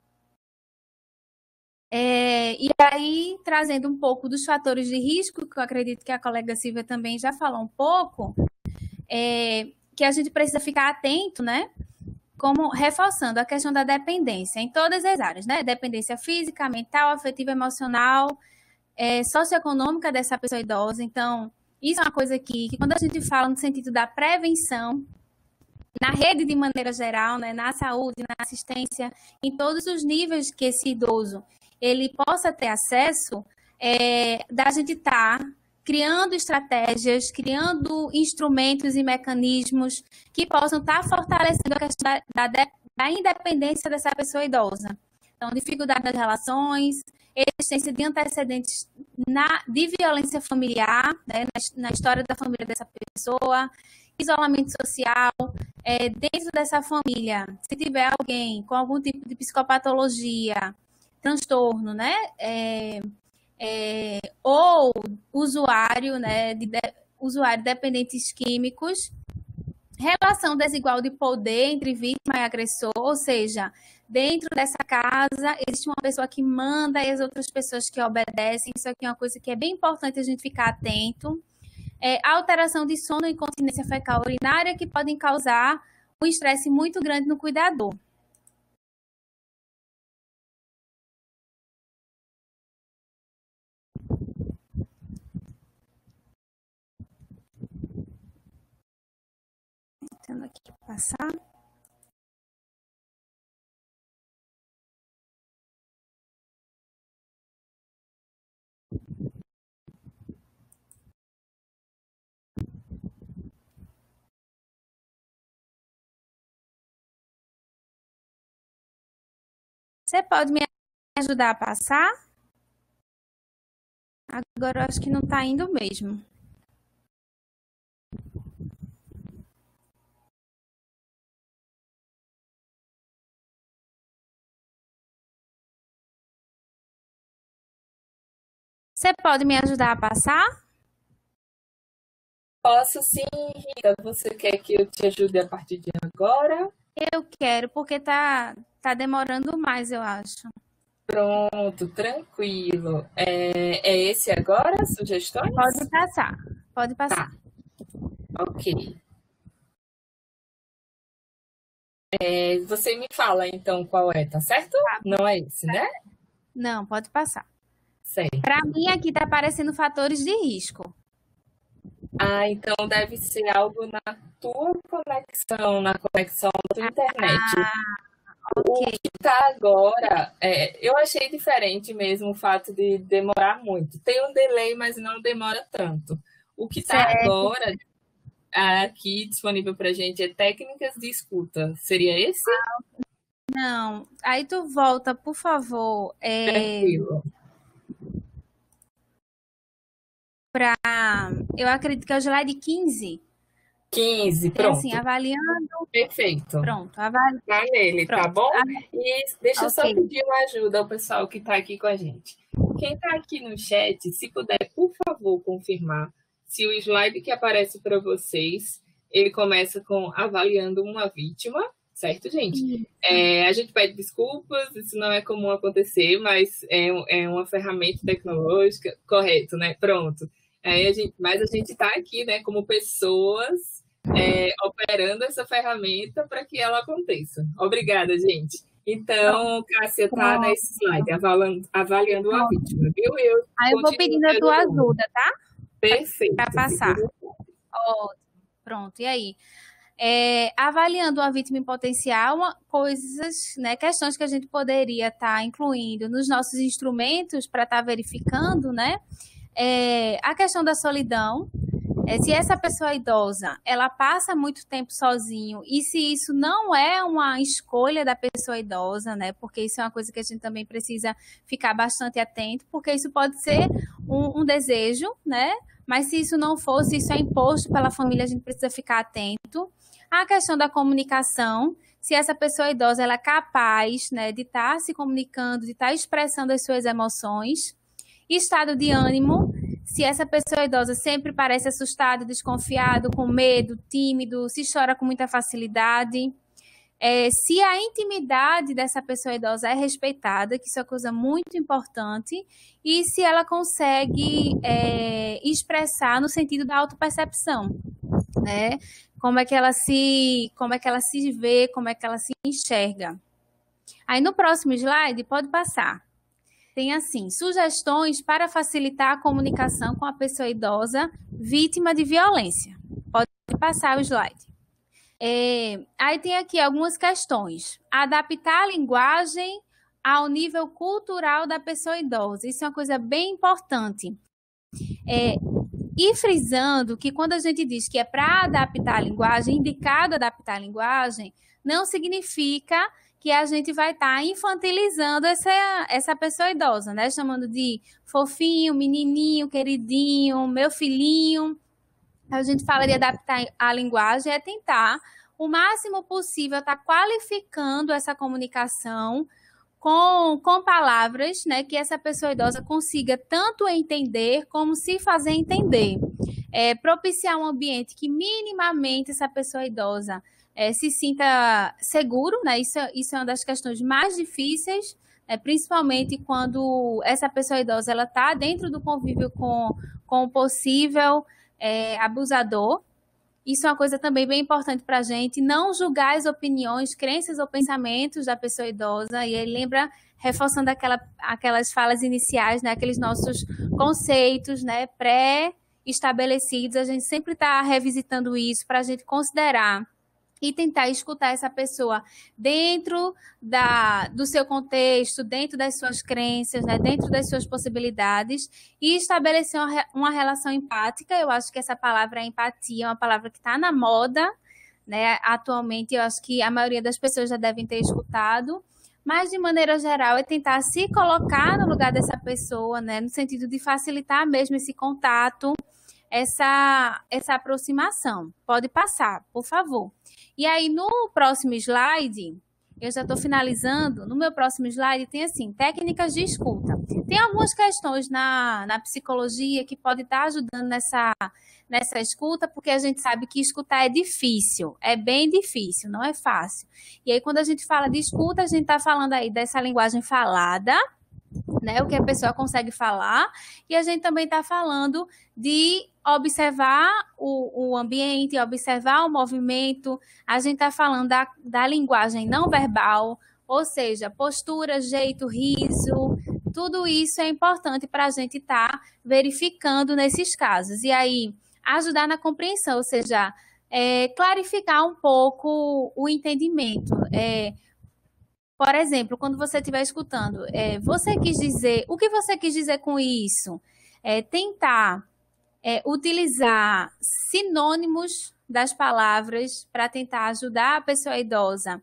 É, e aí, trazendo um pouco dos fatores de risco, que eu acredito que a colega Silvia também já falou um pouco, é, que a gente precisa ficar atento, né? Como reforçando a questão da dependência em todas as áreas, né? Dependência física, mental, afetiva, emocional, é, socioeconômica dessa pessoa idosa. Então, isso é uma coisa aqui que quando a gente fala no sentido da prevenção, na rede de maneira geral, né? Na saúde, na assistência, em todos os níveis que esse idoso ele possa ter acesso, é, da gente estar tá criando estratégias, criando instrumentos e mecanismos que possam estar tá fortalecendo a questão da, da, da independência dessa pessoa idosa. Então, dificuldade nas relações, existência de antecedentes na, de violência familiar, né, na, na história da família dessa pessoa, isolamento social, é, dentro dessa família, se tiver alguém com algum tipo de psicopatologia, transtorno, né, é, é, ou usuário, né, de, de, usuário de dependentes químicos, relação desigual de poder entre vítima e agressor, ou seja, dentro dessa casa existe uma pessoa que manda e as outras pessoas que obedecem. Isso aqui é uma coisa que é bem importante a gente ficar atento. É, alteração de sono e incontinência fecal urinária que podem causar um estresse muito grande no cuidador. Tentando aqui passar. Você pode me ajudar a passar? Agora eu acho que não está indo mesmo. Você pode me ajudar a passar? Posso sim, Rita. Você quer que eu te ajude a partir de agora? Eu quero, porque tá, tá demorando mais, eu acho. Pronto, tranquilo. É, é esse agora, sugestões? Pode passar, pode passar. Tá. Ok. É, você me fala, então, qual é, tá certo? Tá. Não é esse, né? Não, pode passar. Certo. Para mim, aqui está aparecendo fatores de risco. Ah, então deve ser algo na tua conexão, na conexão da tua internet. Ah, ok. O que está agora, é, eu achei diferente mesmo o fato de demorar muito. Tem um delay, mas não demora tanto. O que está agora aqui disponível para a gente é técnicas de escuta. Seria esse? Ah, não. Aí tu volta, por favor. É... Tranquilo. Para, eu acredito que é o slide quinze. quinze, pronto. É assim, avaliando. Perfeito. Pronto, avaliando. Tá nele, Pronto. Tá bom? Ah, e deixa eu okay. só pedir uma ajuda ao pessoal que está aqui com a gente. Quem está aqui no chat, se puder, por favor, confirmar se o slide que aparece para vocês, ele começa com avaliando uma vítima, certo, gente? É, a gente pede desculpas, isso não é comum acontecer, mas é, é uma ferramenta tecnológica, correto, né? Pronto. Aí a gente, mas a gente está aqui, né, como pessoas é, operando essa ferramenta para que ela aconteça. Obrigada, gente. Então, Cássia está nesse slide, avaliando, avaliando uma vítima, viu? Eu Aí eu vou pedindo a tua ajuda, tá? Perfeito. Para passar. Ótimo. Pronto, e aí? É, avaliando a vítima em potencial, uma, coisas, né, questões que a gente poderia estar tá incluindo nos nossos instrumentos para estar tá verificando, né? É, a questão da solidão, é, se essa pessoa idosa, ela passa muito tempo sozinho, e se isso não é uma escolha da pessoa idosa, né, porque isso é uma coisa que a gente também precisa ficar bastante atento, porque isso pode ser um, um desejo, né, mas se isso não for, se isso é imposto pela família, a gente precisa ficar atento. A questão da comunicação, se essa pessoa idosa, ela é capaz, né, de estar se comunicando, de estar expressando as suas emoções. Estado de ânimo, se essa pessoa idosa sempre parece assustado, desconfiado, com medo, tímido, se chora com muita facilidade. É, se a intimidade dessa pessoa idosa é respeitada, que isso é uma coisa muito importante, e se ela consegue é, expressar no sentido da autopercepção, né? Como é que ela se, como é que ela se vê, como é que ela se enxerga. Aí no próximo slide, pode passar. Tem assim, sugestões para facilitar a comunicação com a pessoa idosa vítima de violência. Pode passar o slide. É, aí tem aqui algumas questões. Adaptar a linguagem ao nível cultural da pessoa idosa. Isso é uma coisa bem importante. É, e frisando que quando a gente diz que é para adaptar a linguagem, indicado adaptar a linguagem, não significa que a gente vai estar tá infantilizando essa, essa pessoa idosa, né? Chamando de fofinho, menininho, queridinho, meu filhinho. A gente fala de adaptar a linguagem, é tentar o máximo possível estar tá qualificando essa comunicação com, com palavras, né? Que essa pessoa idosa consiga tanto entender como se fazer entender. É, propiciar um ambiente que minimamente essa pessoa idosa É, se sinta seguro, né? Isso, isso é uma das questões mais difíceis, né? Principalmente quando essa pessoa idosa ela está dentro do convívio com, com o possível é, abusador. Isso é uma coisa também bem importante para a gente, não julgar as opiniões, crenças ou pensamentos da pessoa idosa. E aí lembra, reforçando aquela, aquelas falas iniciais, né? Aqueles nossos conceitos, né? Pré-estabelecidos, a gente sempre está revisitando isso para a gente considerar e tentar escutar essa pessoa dentro da, do seu contexto, dentro das suas crenças, né, dentro das suas possibilidades, e estabelecer uma, uma relação empática. Eu acho que essa palavra empatia é uma palavra que está na moda, né? Atualmente, eu acho que a maioria das pessoas já devem ter escutado, mas, de maneira geral, é tentar se colocar no lugar dessa pessoa, né, no sentido de facilitar mesmo esse contato, essa, essa aproximação. Pode passar, por favor. E aí, no próximo slide, eu já estou finalizando, no meu próximo slide tem assim, técnicas de escuta. Tem algumas questões na, na psicologia que podem estar ajudando nessa, nessa escuta, porque a gente sabe que escutar é difícil, é bem difícil, não é fácil. E aí, quando a gente fala de escuta, a gente está falando aí dessa linguagem falada, né, o que a pessoa consegue falar, e a gente também está falando de observar o, o ambiente, observar o movimento, a gente está falando da, da linguagem não verbal, ou seja, postura, jeito, riso, tudo isso é importante para a gente estar tá verificando nesses casos. E aí, ajudar na compreensão, ou seja, é, clarificar um pouco o entendimento. É, Por exemplo, quando você estiver escutando, é, você quis dizer, o que você quis dizer com isso? É, tentar é, utilizar sinônimos das palavras para tentar ajudar a pessoa idosa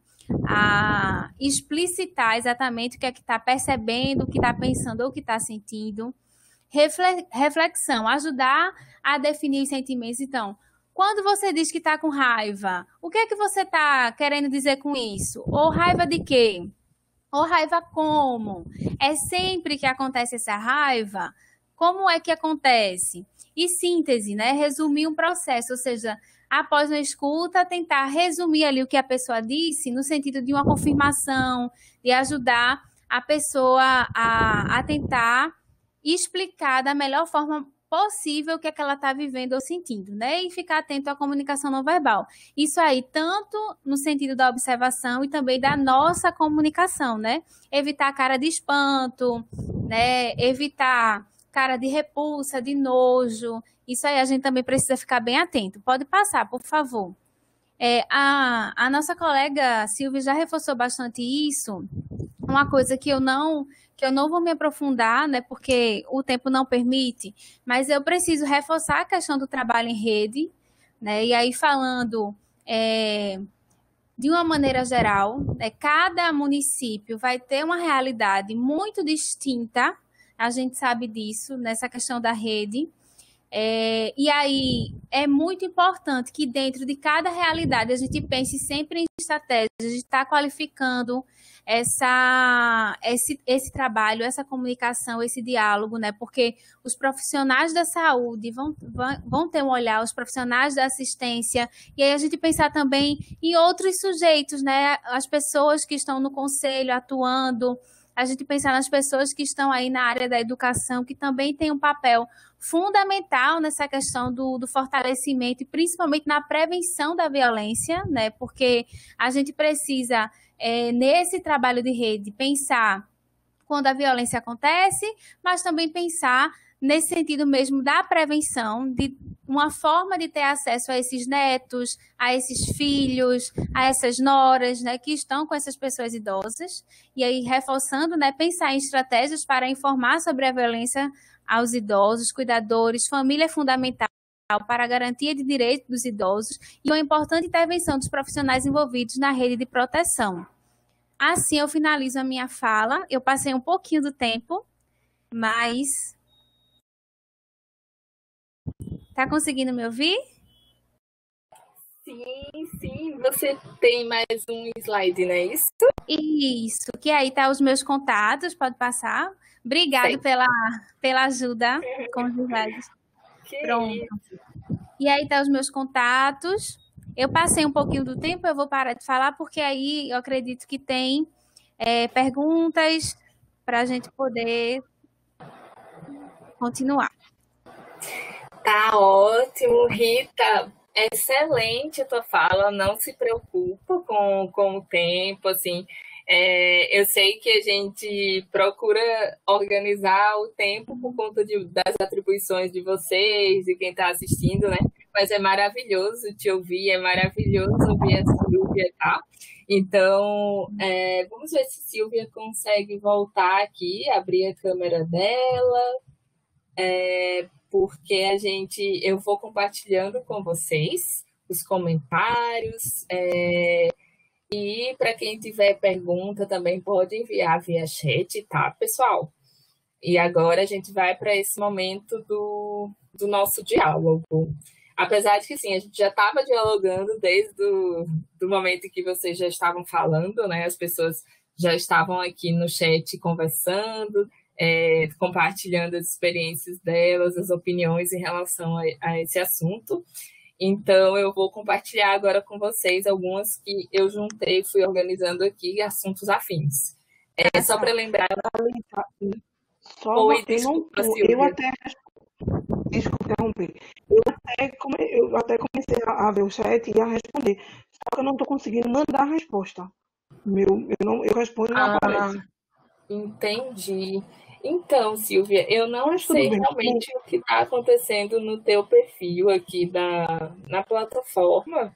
a explicitar exatamente o que é que está percebendo, o que está pensando ou o que está sentindo. Reflexão, ajudar a definir os sentimentos. Então, quando você diz que está com raiva, o que é que você está querendo dizer com isso? Ou raiva de quê? Ou raiva como? É sempre que acontece essa raiva? Como é que acontece? E síntese, né? Resumir um processo, ou seja, após uma escuta, tentar resumir ali o que a pessoa disse, no sentido de uma confirmação, de ajudar a pessoa a, a tentar explicar da melhor forma possível o que é que ela está vivendo ou sentindo, né? E ficar atento à comunicação não verbal. Isso aí, tanto no sentido da observação e também da nossa comunicação, né? Evitar cara de espanto, né? Evitar cara de repulsa, de nojo. Isso aí a gente também precisa ficar bem atento. Pode passar, por favor. É, a, a nossa colega Silvia já reforçou bastante isso. Uma coisa que eu não... que eu não vou me aprofundar, né, porque o tempo não permite, mas eu preciso reforçar a questão do trabalho em rede, né, e aí falando é, de uma maneira geral, né, cada município vai ter uma realidade muito distinta, a gente sabe disso, nessa questão da rede, é, e aí é muito importante que dentro de cada realidade a gente pense sempre em estratégias de estar qualificando essa, esse, esse trabalho, essa comunicação, esse diálogo, né? Porque os profissionais da saúde vão, vão, vão ter um olhar, os profissionais da assistência, e aí a gente pensar também em outros sujeitos, né? As pessoas que estão no conselho atuando, a gente pensar nas pessoas que estão aí na área da educação, que também tem um papel fundamental nessa questão do, do fortalecimento e principalmente na prevenção da violência, né? Porque a gente precisa, é, nesse trabalho de rede, pensar quando a violência acontece, mas também pensar nesse sentido mesmo da prevenção, de uma forma de ter acesso a esses netos, a esses filhos, a essas noras, né, que estão com essas pessoas idosas, e aí reforçando, né, pensar em estratégias para informar sobre a violência aos idosos, cuidadores, família é fundamental. para a garantia de direitos dos idosos e uma importante intervenção dos profissionais envolvidos na rede de proteção. Assim, eu finalizo a minha fala. Eu passei um pouquinho do tempo, mas... Tá conseguindo me ouvir? Sim, sim. Você tem mais um slide, não é isso? Isso, que aí tá os meus contatos, pode passar. Obrigado pela, pela ajuda com os slides. Que Pronto. isso. E aí tá os meus contatos. Eu passei um pouquinho do tempo, eu vou parar de falar, porque aí eu acredito que tem é, perguntas para a gente poder continuar. Tá ótimo, Rita. Excelente a tua fala. Não se preocupa com, com o tempo, assim. É, eu sei que a gente procura organizar o tempo por conta de, das atribuições de vocês, de quem está assistindo, né? Mas é maravilhoso te ouvir, é maravilhoso ouvir a Silvia, tá? Então, é, vamos ver se a Silvia consegue voltar aqui, abrir a câmera dela, é, porque a gente, eu vou compartilhando com vocês os comentários, é, e para quem tiver pergunta também pode enviar via chat, tá, pessoal? E agora a gente vai para esse momento do, do nosso diálogo. Apesar de que, sim, a gente já estava dialogando desde o do momento em que vocês já estavam falando, né? As pessoas já estavam aqui no chat conversando, é, compartilhando as experiências delas, as opiniões em relação a, a esse assunto. Então, eu vou compartilhar agora com vocês algumas que eu juntei, fui organizando aqui, assuntos afins. É só para lembrar... Só Oi, eu, desculpa, não, eu até... Desculpa interromper. Eu até, come, eu até comecei a, a ver o chat e a responder. Só que eu não estou conseguindo mandar a resposta. Meu, eu, não, eu respondo e não ah, aparece. Entendi. Então, Silvia, eu não Mas tudo sei bem. realmente o que está acontecendo no teu perfil aqui da, na plataforma,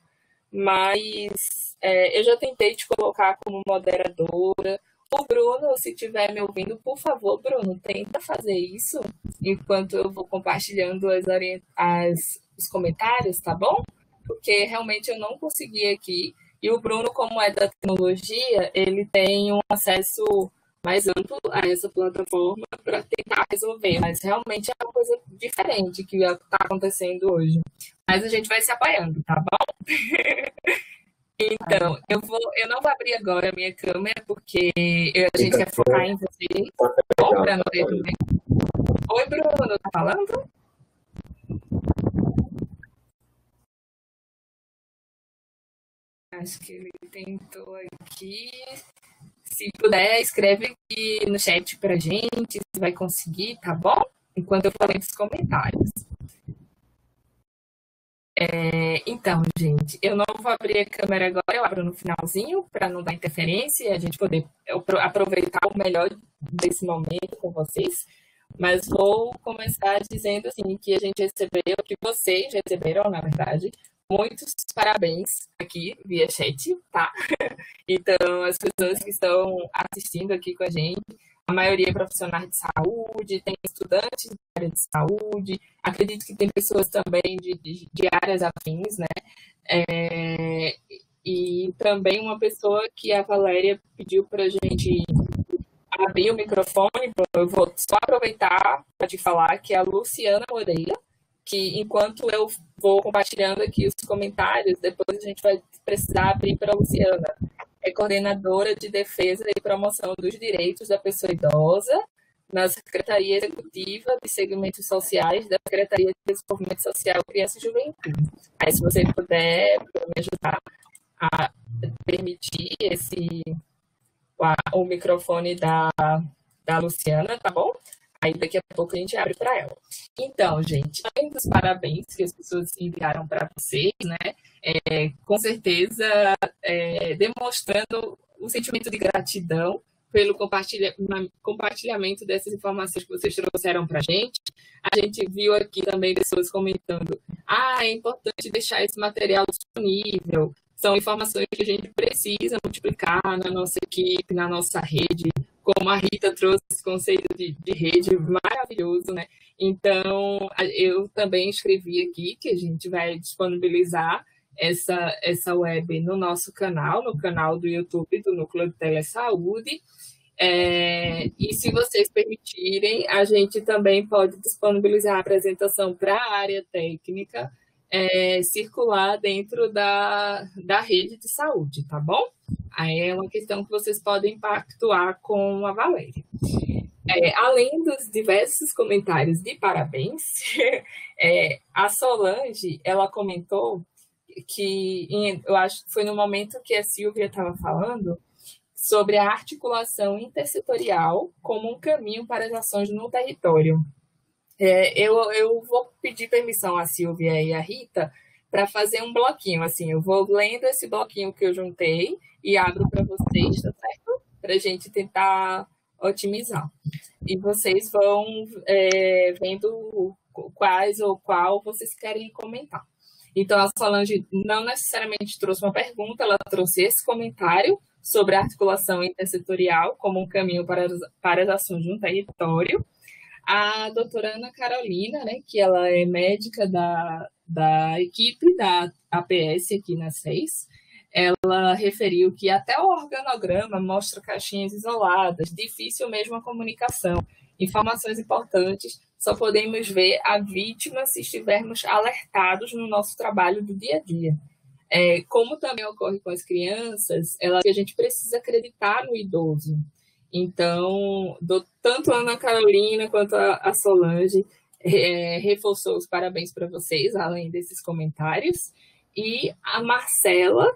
mas é, eu já tentei te colocar como moderadora. O Bruno, se estiver me ouvindo, por favor, Bruno, tenta fazer isso enquanto eu vou compartilhando as, as, os comentários, tá bom? Porque realmente eu não consegui aqui. E o Bruno, como é da tecnologia, ele tem um acesso mais amplo a essa plataforma para tentar resolver, mas realmente é uma coisa diferente que está acontecendo hoje. Mas a gente vai se apoiando, tá bom? Então, eu, vou, eu não vou abrir agora a minha câmera, porque eu, a gente quer focar em vocês. Bom, para não ver também. Oi, Bruno, tá falando? Acho que ele tentou aqui. Se puder, escreve aqui no chat pra gente, se vai conseguir, tá bom? Enquanto eu falei nos comentários. É, então, gente, eu não vou abrir a câmera agora, eu abro no finalzinho para não dar interferência e a gente poder aproveitar o melhor desse momento com vocês. Mas vou começar dizendo assim que a gente recebeu, que vocês receberam, na verdade, muitos parabéns aqui via chat, tá? Então, as pessoas que estão assistindo aqui com a gente, a maioria é profissionais de saúde, tem estudantes de área de saúde, acredito que tem pessoas também de, de, de áreas afins, né? É, e também uma pessoa que a Valéria pediu para a gente abrir o microfone, eu vou só aproveitar para te falar que é a Luciana Moreira, que enquanto eu vou compartilhando aqui os comentários, depois a gente vai precisar abrir para a Luciana. É coordenadora de defesa e promoção dos direitos da pessoa idosa na Secretaria Executiva de Segmentos Sociais da Secretaria de Desenvolvimento Social, Criança e Juventude. Aí, se você puder me ajudar a permitir esse, o, o microfone da, da Luciana, tá bom? Aí, daqui a pouco, a gente abre para ela. Então, gente, além dos parabéns que as pessoas enviaram para vocês, né? É, com certeza, é, demonstrando o sentimento de gratidão pelo compartilha, compartilhamento dessas informações que vocês trouxeram para a gente. A gente viu aqui também pessoas comentando: ah, é importante deixar esse material disponível. São informações que a gente precisa multiplicar na nossa equipe, na nossa rede, como a Rita trouxe esse conceito de, de rede maravilhoso, né? Então, eu também escrevi aqui que a gente vai disponibilizar essa, essa web no nosso canal, no canal do YouTube do Núcleo de Telesaúde. É, e se vocês permitirem, a gente também pode disponibilizar a apresentação para a área técnica é, circular dentro da, da rede de saúde, tá bom? Aí é uma questão que vocês podem pactuar com a Valéria. É, além dos diversos comentários de parabéns, é, a Solange, ela comentou que, em, eu acho que foi no momento que a Silvia estava falando, sobre a articulação intersetorial como um caminho para as ações no território. É, eu, eu vou pedir permissão à Silvia e à Rita para fazer um bloquinho, assim, eu vou lendo esse bloquinho que eu juntei e abro para vocês, tá certo? Para a gente tentar otimizar. E vocês vão é, vendo quais ou qual vocês querem comentar. Então, a Solange não necessariamente trouxe uma pergunta, ela trouxe esse comentário sobre a articulação intersetorial como um caminho para as, para as ações de um território. A doutora Ana Carolina, né, que ela é médica da, da equipe da A P S aqui na S E S, ela referiu que até o organograma mostra caixinhas isoladas, difícil mesmo a comunicação, informações importantes, só podemos ver a vítima se estivermos alertados no nosso trabalho do dia a dia. É, como também ocorre com as crianças, ela, a gente precisa acreditar no idoso. Então, do, tanto a Ana Carolina quanto a, a Solange é, reforçou os parabéns para vocês, além desses comentários. E a Marcela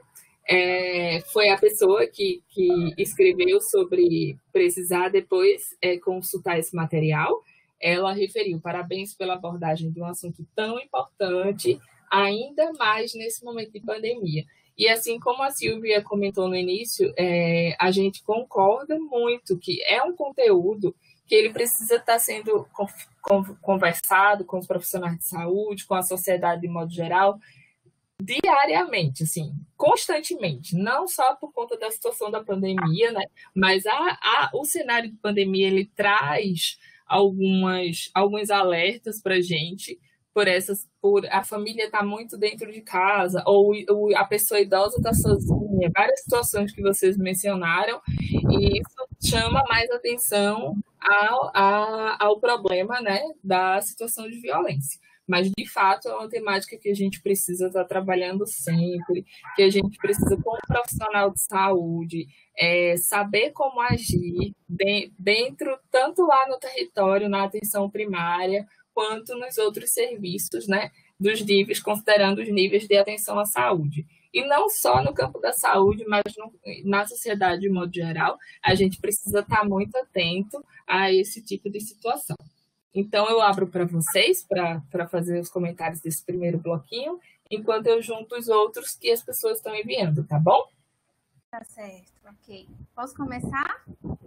é, foi a pessoa que, que escreveu sobre precisar depois é, consultar esse material. Ela referiu, parabéns pela abordagem de um assunto tão importante, ainda mais nesse momento de pandemia. E assim como a Silvia comentou no início, é, a gente concorda muito que é um conteúdo que ele precisa estar sendo conversado com os profissionais de saúde, com a sociedade de modo geral, diariamente, assim, constantemente, não só por conta da situação da pandemia, né? Mas a, a, o cenário de pandemia ele traz algumas, alguns alertas para a gente, por essas, por a família estar tá muito dentro de casa, ou, ou a pessoa idosa está sozinha, várias situações que vocês mencionaram, e isso chama mais atenção ao, a, ao problema, né, da situação de violência. Mas, de fato, é uma temática que a gente precisa estar trabalhando sempre, que a gente precisa, como profissional de saúde, é, saber como agir dentro, tanto lá no território, na atenção primária, quanto nos outros serviços, né, dos níveis, considerando os níveis de atenção à saúde. E não só no campo da saúde, mas no, na sociedade de modo geral, a gente precisa estar muito atento a esse tipo de situação. Então, eu abro para vocês, para fazer os comentários desse primeiro bloquinho, enquanto eu junto os outros que as pessoas estão enviando, tá bom? Tá certo, ok. Posso começar?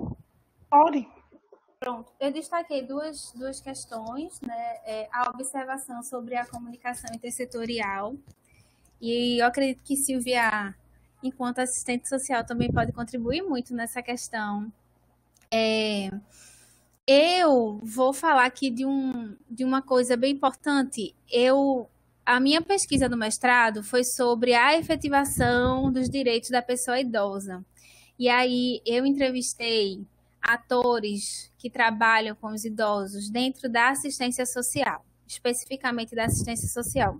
Pode. Pronto, eu destaquei duas, duas questões, né? É, a observação sobre a comunicação intersetorial, e eu acredito que Silvia, enquanto assistente social, também pode contribuir muito nessa questão. É, eu vou falar aqui de, um, de uma coisa bem importante. Eu, a minha pesquisa do mestrado foi sobre a efetivação dos direitos da pessoa idosa. E aí eu entrevistei atores que trabalham com os idosos dentro da assistência social, especificamente da assistência social.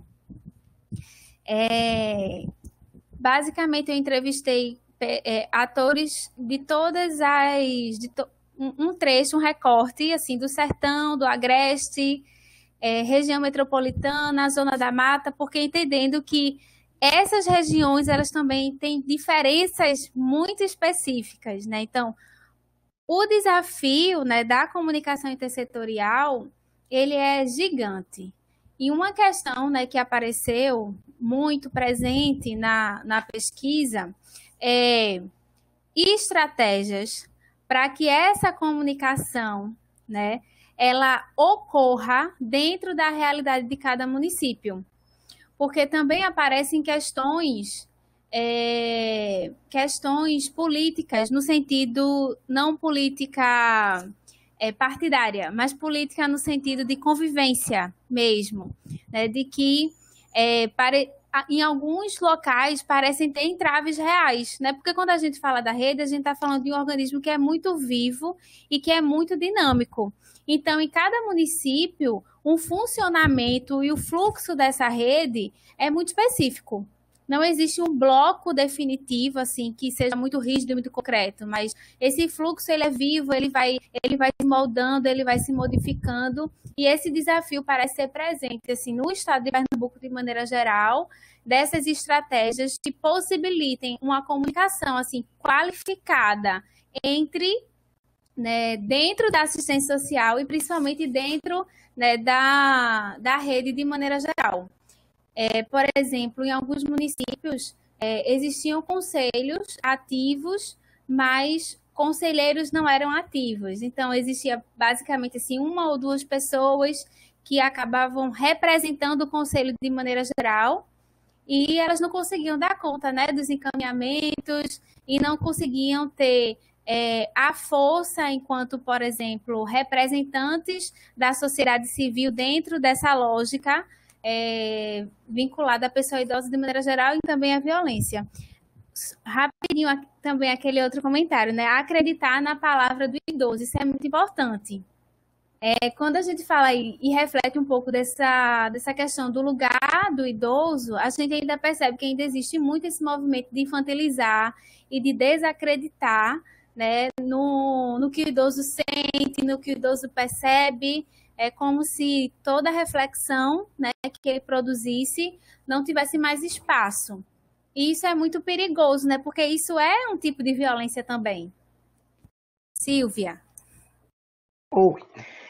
É, basicamente, eu entrevistei é, atores de todas as... De to, um, um trecho, um recorte, assim, do sertão, do agreste, é, região metropolitana, zona da mata, porque entendendo que essas regiões, elas também têm diferenças muito específicas, né? Então, o desafio, né, da comunicação intersetorial, ele é gigante. E uma questão, né, que apareceu muito presente na, na pesquisa é estratégias para que essa comunicação, né, ela ocorra dentro da realidade de cada município. Porque também aparecem questões é, questões políticas, no sentido não política é, partidária, mas política no sentido de convivência mesmo, né? De que é, pare... em alguns locais parecem ter entraves reais, né? Porque quando a gente fala da rede, a gente está falando de um organismo que é muito vivo e que é muito dinâmico. Então, em cada município, o funcionamento e o fluxo dessa rede é muito específico. Não existe um bloco definitivo, assim, que seja muito rígido e muito concreto, mas esse fluxo, ele é vivo, ele vai, ele vai se moldando, ele vai se modificando, e esse desafio parece ser presente, assim, no estado de Pernambuco, de maneira geral, dessas estratégias que possibilitem uma comunicação, assim, qualificada entre, né, dentro da assistência social e principalmente dentro, né, da, da rede de maneira geral. É, por exemplo, em alguns municípios é, existiam conselhos ativos, mas conselheiros não eram ativos. Então, existia basicamente assim, uma ou duas pessoas que acabavam representando o conselho de maneira geral e elas não conseguiam dar conta, né, dos encaminhamentos e não conseguiam ter é, a força enquanto, por exemplo, representantes da sociedade civil dentro dessa lógica É, vinculada à pessoa idosa de maneira geral e também à violência. Rapidinho também aquele outro comentário, né? Acreditar na palavra do idoso, isso é muito importante. É, quando a gente fala e, e reflete um pouco dessa, dessa questão do lugar do idoso, a gente ainda percebe que ainda existe muito esse movimento de infantilizar e de desacreditar, né, no, no que o idoso sente, no que o idoso percebe. É como se toda reflexão, né, que ele produzisse não tivesse mais espaço. E isso é muito perigoso, né? Porque isso é um tipo de violência também. Silvia. Oi.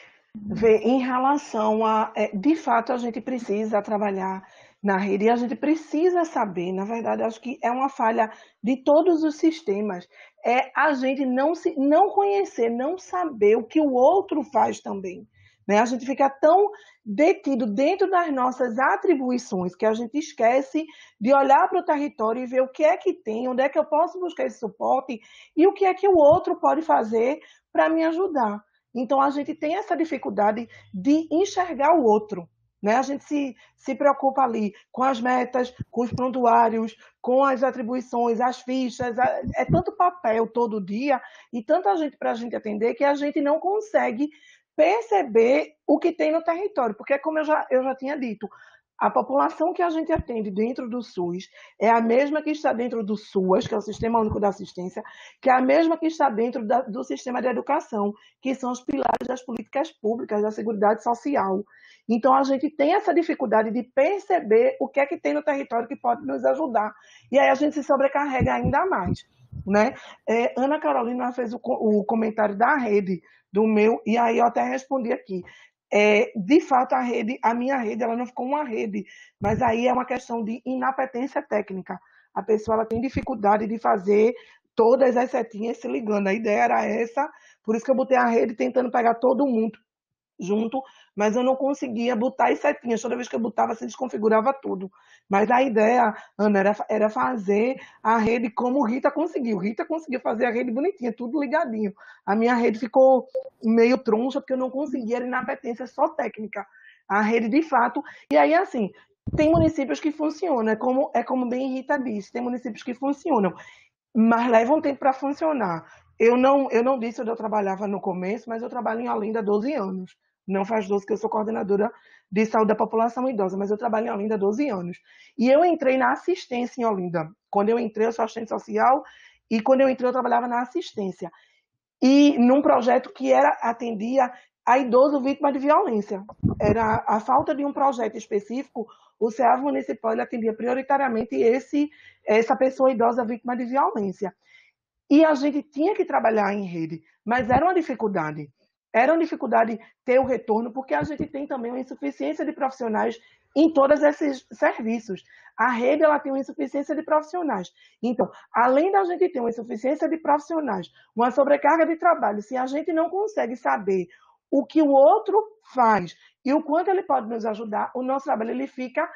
Vê, em relação a... É, de fato, a gente precisa trabalhar na rede e a gente precisa saber, na verdade, acho que é uma falha de todos os sistemas, é a gente não, se, não conhecer, não saber o que o outro faz também. Né? A gente fica tão detido dentro das nossas atribuições que a gente esquece de olhar para o território e ver o que é que tem, onde é que eu posso buscar esse suporte e o que é que o outro pode fazer para me ajudar. Então, a gente tem essa dificuldade de enxergar o outro. Né? A gente se, se preocupa ali com as metas, com os prontuários, com as atribuições, as fichas. É tanto papel todo dia e tanta gente para a gente atender que a gente não consegue perceber o que tem no território, porque como eu já, eu já tinha dito, a população que a gente atende dentro do SUS é a mesma que está dentro do SUAS, que é o Sistema Único da Assistência, que é a mesma que está dentro da, do sistema de educação, que são os pilares das políticas públicas, da Seguridade Social. Então, a gente tem essa dificuldade de perceber o que é que tem no território que pode nos ajudar. E aí a gente se sobrecarrega ainda mais. Né? É, Ana Carolina fez o, o comentário da rede, do meu, e aí eu até respondi aqui. É, de fato, a rede, a minha rede, ela não ficou uma rede, mas aí é uma questão de inapetência técnica. A pessoa ela tem dificuldade de fazer todas as setinhas se ligando. A ideia era essa, por isso que eu botei a rede tentando pegar todo mundo junto, mas eu não conseguia botar as setinhas. Toda vez que eu botava, se desconfigurava tudo. Mas a ideia, Ana, era, era fazer a rede como Rita conseguiu. Rita conseguiu fazer a rede bonitinha, tudo ligadinho. A minha rede ficou meio troncha, porque eu não conseguia, era inapetência só técnica. A rede, de fato... E aí, assim, tem municípios que funcionam, é como, é como bem Rita disse, tem municípios que funcionam, mas levam tempo para funcionar. Eu não, eu não disse onde eu trabalhava no começo, mas eu trabalho em Olinda há doze anos. Não faz doze que eu sou coordenadora de saúde da população idosa, mas eu trabalho em Olinda há doze anos. E eu entrei na assistência em Olinda. Quando eu entrei, eu sou assistente social, e quando eu entrei, eu trabalhava na assistência. E num projeto que era, atendia a idoso vítima de violência. Era a falta de um projeto específico, o CEAV municipal ele atendia prioritariamente esse, essa pessoa idosa vítima de violência. E a gente tinha que trabalhar em rede, mas era uma dificuldade. Era uma dificuldade ter o retorno, porque a gente tem também uma insuficiência de profissionais em todos esses serviços. A rede ela tem uma insuficiência de profissionais. Então, além da gente ter uma insuficiência de profissionais, uma sobrecarga de trabalho, se a gente não consegue saber o que o outro faz e o quanto ele pode nos ajudar, o nosso trabalho ele fica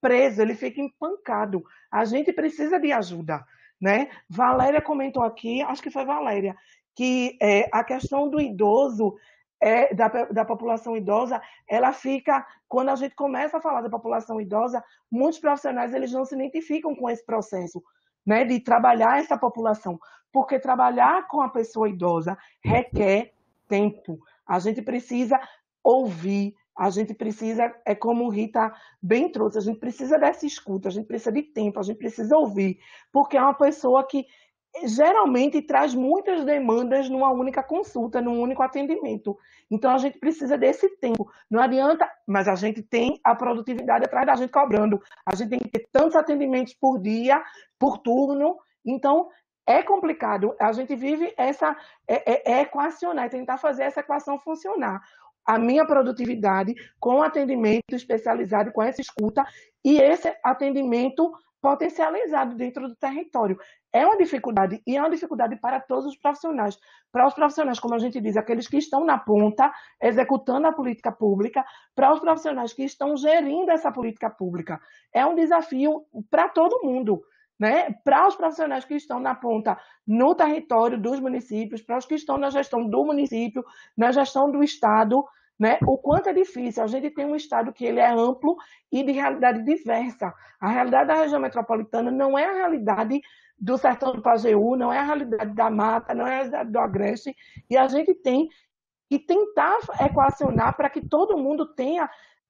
preso, ele fica empancado. A gente precisa de ajuda, né? Valéria comentou aqui, acho que foi Valéria, que é, a questão do idoso, é, da, da população idosa, ela fica, quando a gente começa a falar da população idosa, muitos profissionais eles não se identificam com esse processo, né, de trabalhar essa população, porque trabalhar com a pessoa idosa requer tempo. A gente precisa ouvir, a gente precisa, é como o Rita bem trouxe, a gente precisa dessa escuta, a gente precisa de tempo, a gente precisa ouvir, porque é uma pessoa que geralmente traz muitas demandas numa única consulta, num único atendimento. Então, a gente precisa desse tempo. Não adianta, mas a gente tem a produtividade atrás da gente cobrando. A gente tem que ter tantos atendimentos por dia, por turno. Então, é complicado. A gente vive essa, é, é, é equacionar, é tentar fazer essa equação funcionar. A minha produtividade com atendimento especializado, com essa escuta, e esse atendimento potencializado dentro do território. É uma dificuldade, e é uma dificuldade para todos os profissionais. Para os profissionais, como a gente diz, aqueles que estão na ponta, executando a política pública, para os profissionais que estão gerindo essa política pública. É um desafio para todo mundo, né? Para os profissionais que estão na ponta, no território dos municípios, para os que estão na gestão do município, na gestão do Estado, né? O quanto é difícil. A gente tem um Estado que ele é amplo e de realidade diversa. A realidade da região metropolitana não é a realidade do sertão do Pajeú, não é a realidade da mata, não é a realidade do Agreste, e a gente tem que tentar equacionar para que todo mundo tenha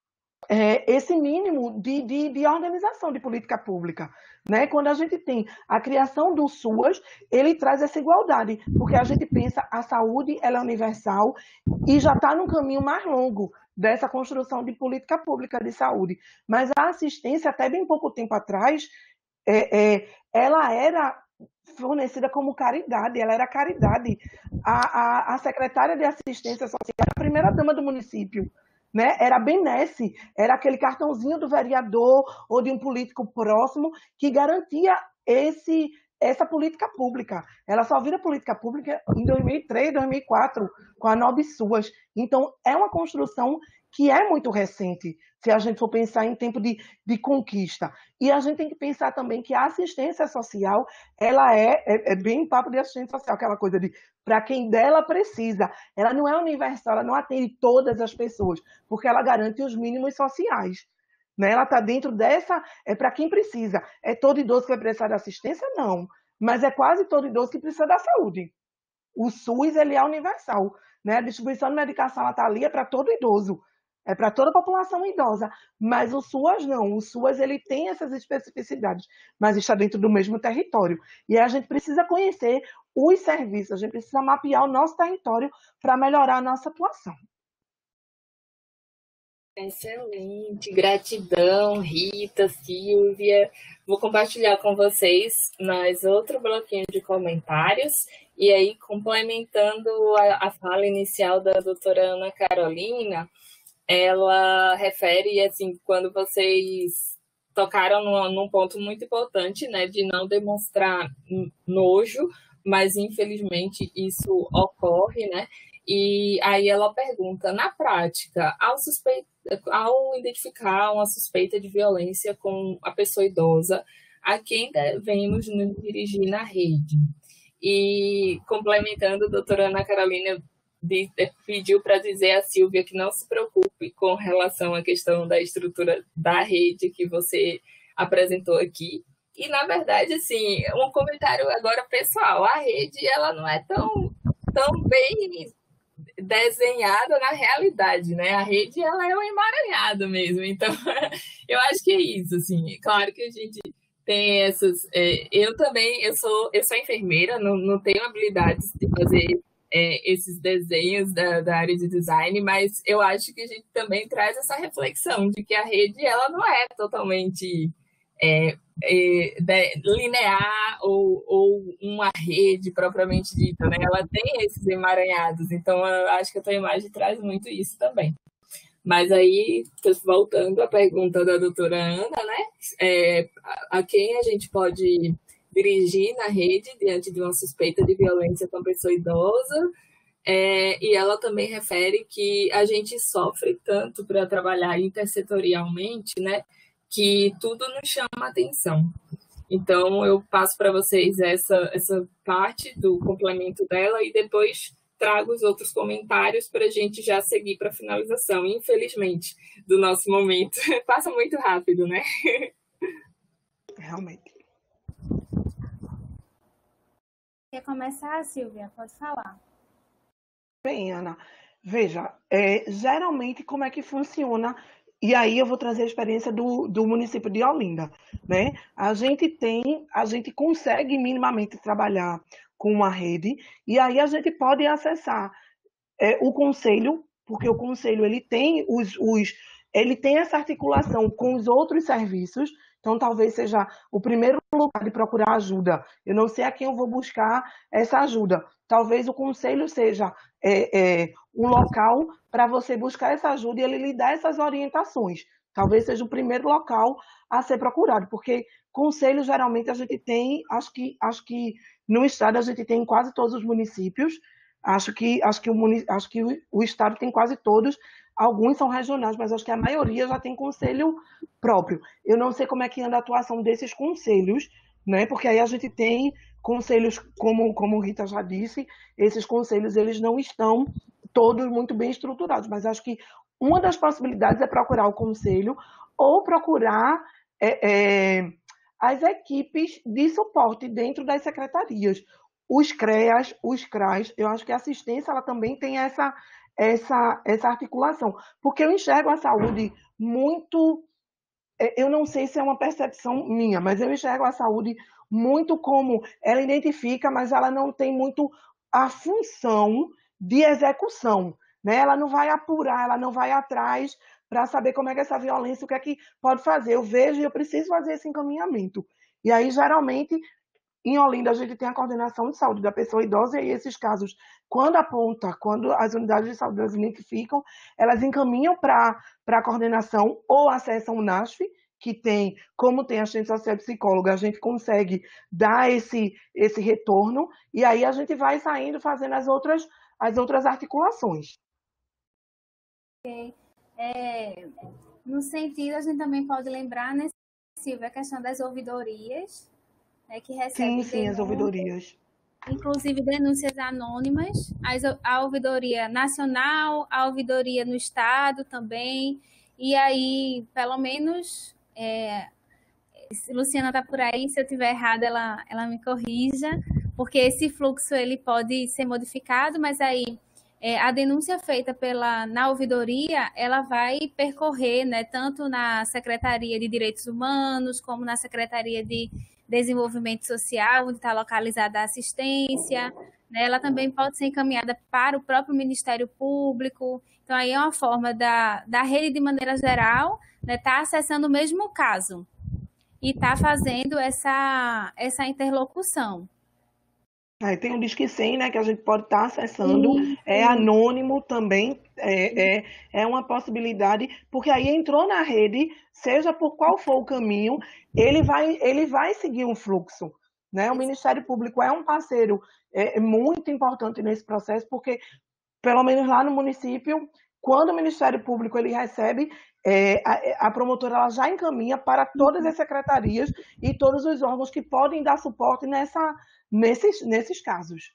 é, esse mínimo de, de, de organização de política pública. Né? Quando a gente tem a criação do SUAS, ele traz essa igualdade, porque a gente pensa a saúde ela é universal e já está num caminho mais longo dessa construção de política pública de saúde. Mas a assistência, até bem pouco tempo atrás, é, é, ela era fornecida como caridade, ela era caridade. A, a, a secretária de assistência social era a primeira dama do município. Né? Era a benesse, era aquele cartãozinho do vereador ou de um político próximo que garantia esse, essa política pública. Ela só vira política pública em dois mil e três, dois mil e quatro, com a NobSUAS. Então, é uma construção que é muito recente, se a gente for pensar em tempo de, de conquista. E a gente tem que pensar também que a assistência social, ela é, é, é bem papo de assistência social, aquela coisa de para quem dela precisa. Ela não é universal, ela não atende todas as pessoas, porque ela garante os mínimos sociais. Né? Ela está dentro dessa, é para quem precisa. É todo idoso que vai precisar de assistência? Não. Mas é quase todo idoso que precisa da saúde. O SUS, ele é universal. Né? A distribuição de medicação está ali, é para todo idoso. É para toda a população idosa, mas o SUAS não. O SUAS ele tem essas especificidades, mas está dentro do mesmo território. E a gente precisa conhecer os serviços, a gente precisa mapear o nosso território para melhorar a nossa atuação. Excelente, gratidão, Rita, Silvia. Vou compartilhar com vocês mais outro bloquinho de comentários. E aí, complementando a, a fala inicial da doutora Ana Carolina, ela refere, assim, quando vocês tocaram num, num ponto muito importante, né, de não demonstrar nojo, mas infelizmente isso ocorre, né, e aí ela pergunta, na prática, ao, suspe... ao identificar uma suspeita de violência com a pessoa idosa, a quem devemos nos dirigir na rede? E complementando, a doutora Ana Carolina pediu para dizer a Silvia que não se preocupe com relação à questão da estrutura da rede que você apresentou aqui. E, na verdade, assim, um comentário agora pessoal, a rede ela não é tão, tão bem desenhada na realidade, né? A rede ela é um emaranhado mesmo. Então, eu acho que é isso, assim. Claro que a gente tem essas... É, eu também, eu sou, eu sou enfermeira, não, não tenho habilidades de fazer É, esses desenhos da, da área de design, mas eu acho que a gente também traz essa reflexão de que a rede ela não é totalmente é, é, de, linear ou, ou uma rede propriamente dita, né? Ela tem esses emaranhados, então eu acho que a tua imagem traz muito isso também. Mas aí, voltando à pergunta da doutora Ana, né? É, a, a quem a gente pode dirigir na rede diante de uma suspeita de violência com a pessoa idosa, é, e ela também refere que a gente sofre tanto para trabalhar intersetorialmente, né, que tudo nos chama a atenção. Então, eu passo para vocês essa, essa parte do complemento dela e depois trago os outros comentários para a gente já seguir para a finalização, infelizmente, do nosso momento. Passa muito rápido, né? Realmente. Quer começar, Silvia? Pode falar. Bem, Ana, veja, é, geralmente como é que funciona, e aí eu vou trazer a experiência do, do município de Olinda, né? A gente tem, a gente consegue minimamente trabalhar com uma rede, e aí a gente pode acessar é, o conselho, porque o conselho ele tem, os, os, ele tem essa articulação com os outros serviços, então talvez seja o primeiro lugar de procurar ajuda. Eu não sei a quem eu vou buscar essa ajuda. Talvez o conselho seja é, é, um local para você buscar essa ajuda e ele lhe dá essas orientações. Talvez seja o primeiro local a ser procurado, porque conselho geralmente a gente tem, acho que, acho que no estado a gente tem em quase todos os municípios, acho que, acho que, o, acho que o, o estado tem quase todos, alguns são regionais, mas acho que a maioria já tem conselho próprio. Eu não sei como é que anda a atuação desses conselhos, né? Porque aí a gente tem conselhos, como, como Rita já disse, esses conselhos eles não estão todos muito bem estruturados, mas acho que uma das possibilidades é procurar o conselho ou procurar é, é, as equipes de suporte dentro das secretarias. Os CREAS, os CRAs, eu acho que a assistência ela também tem essa, essa, essa articulação, porque eu enxergo a saúde muito... Eu não sei se é uma percepção minha, mas eu enxergo a saúde muito como ela identifica, mas ela não tem muito a função de execução, né? Ela não vai apurar, ela não vai atrás para saber como é que essa violência, o que é que pode fazer. Eu vejo e eu preciso fazer esse encaminhamento. E aí, geralmente, em Olinda, a gente tem a coordenação de saúde da pessoa idosa e esses casos, quando aponta, quando as unidades de saúde elas identificam, elas encaminham para a coordenação ou acessam o NASF, que tem, como tem assistente social e psicóloga, a gente consegue dar esse, esse retorno e aí a gente vai saindo fazendo as outras, as outras articulações. Okay. É, no sentido, a gente também pode lembrar, né, Silvia, a questão das ouvidorias, né, que recebem sim, sim, as ouvidorias. Inclusive denúncias anônimas, a ouvidoria nacional, a ouvidoria no estado também, e aí, pelo menos, é, se Luciana está por aí, se eu estiver errada, ela, ela me corrija, porque esse fluxo ele pode ser modificado, mas aí é, a denúncia feita pela, na ouvidoria, ela vai percorrer, né, tanto na Secretaria de Direitos Humanos, como na Secretaria de Desenvolvimento Social, onde está localizada a assistência, né? Ela também pode ser encaminhada para o próprio Ministério Público. Então, aí é uma forma da, da rede, de maneira geral, né, tá acessando o mesmo caso e está fazendo essa, essa interlocução. Aí tem o Disque cem, né, que a gente pode estar acessando, Sim, sim. É anônimo também, é, é, é uma possibilidade, porque aí entrou na rede, seja por qual for o caminho, ele vai, ele vai seguir um fluxo, né? O Ministério Público é um parceiro é, muito importante nesse processo, porque, pelo menos lá no município, quando o Ministério Público ele recebe, é, a, a promotora ela já encaminha para todas as secretarias e todos os órgãos que podem dar suporte nessa, nesses, nesses casos.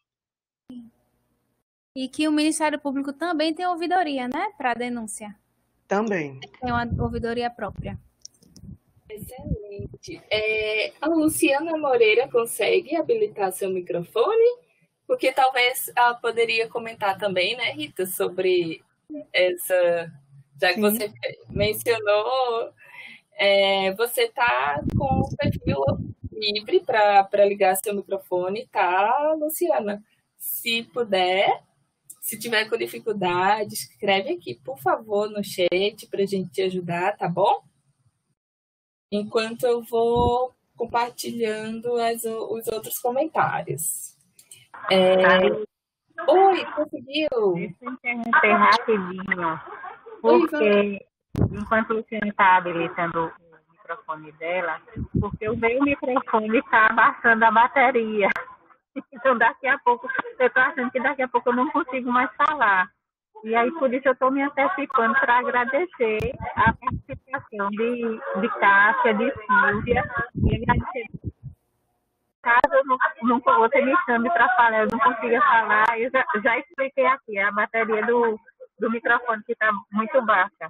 E que o Ministério Público também tem ouvidoria, né, para denúncia. Também. Tem uma ouvidoria própria. Excelente. É, a Luciana Moreira consegue habilitar seu microfone? Porque talvez ela poderia comentar também, né, Rita, sobre essa... Já que Sim. você mencionou, é, você está com o perfil livre para ligar seu microfone, tá, Luciana? Se puder, se tiver com dificuldade, escreve aqui, por favor, no chat para a gente te ajudar, tá bom? Enquanto eu vou compartilhando as, os outros comentários. É... Oi, conseguiu? Deixa eu interromper rapidinho, porque Oi, enquanto a Luciana está habilitando o microfone dela, porque o meu microfone está abaixando a bateria. Então, daqui a pouco, eu estou achando que daqui a pouco eu não consigo mais falar. E aí, por isso, eu estou me antecipando para agradecer a participação de, de Cássia, de Silvia, e agradecer. Caso eu não, não você me chame para falar, eu não consiga falar, eu já, já expliquei aqui, a bateria do, do microfone que está muito baixa.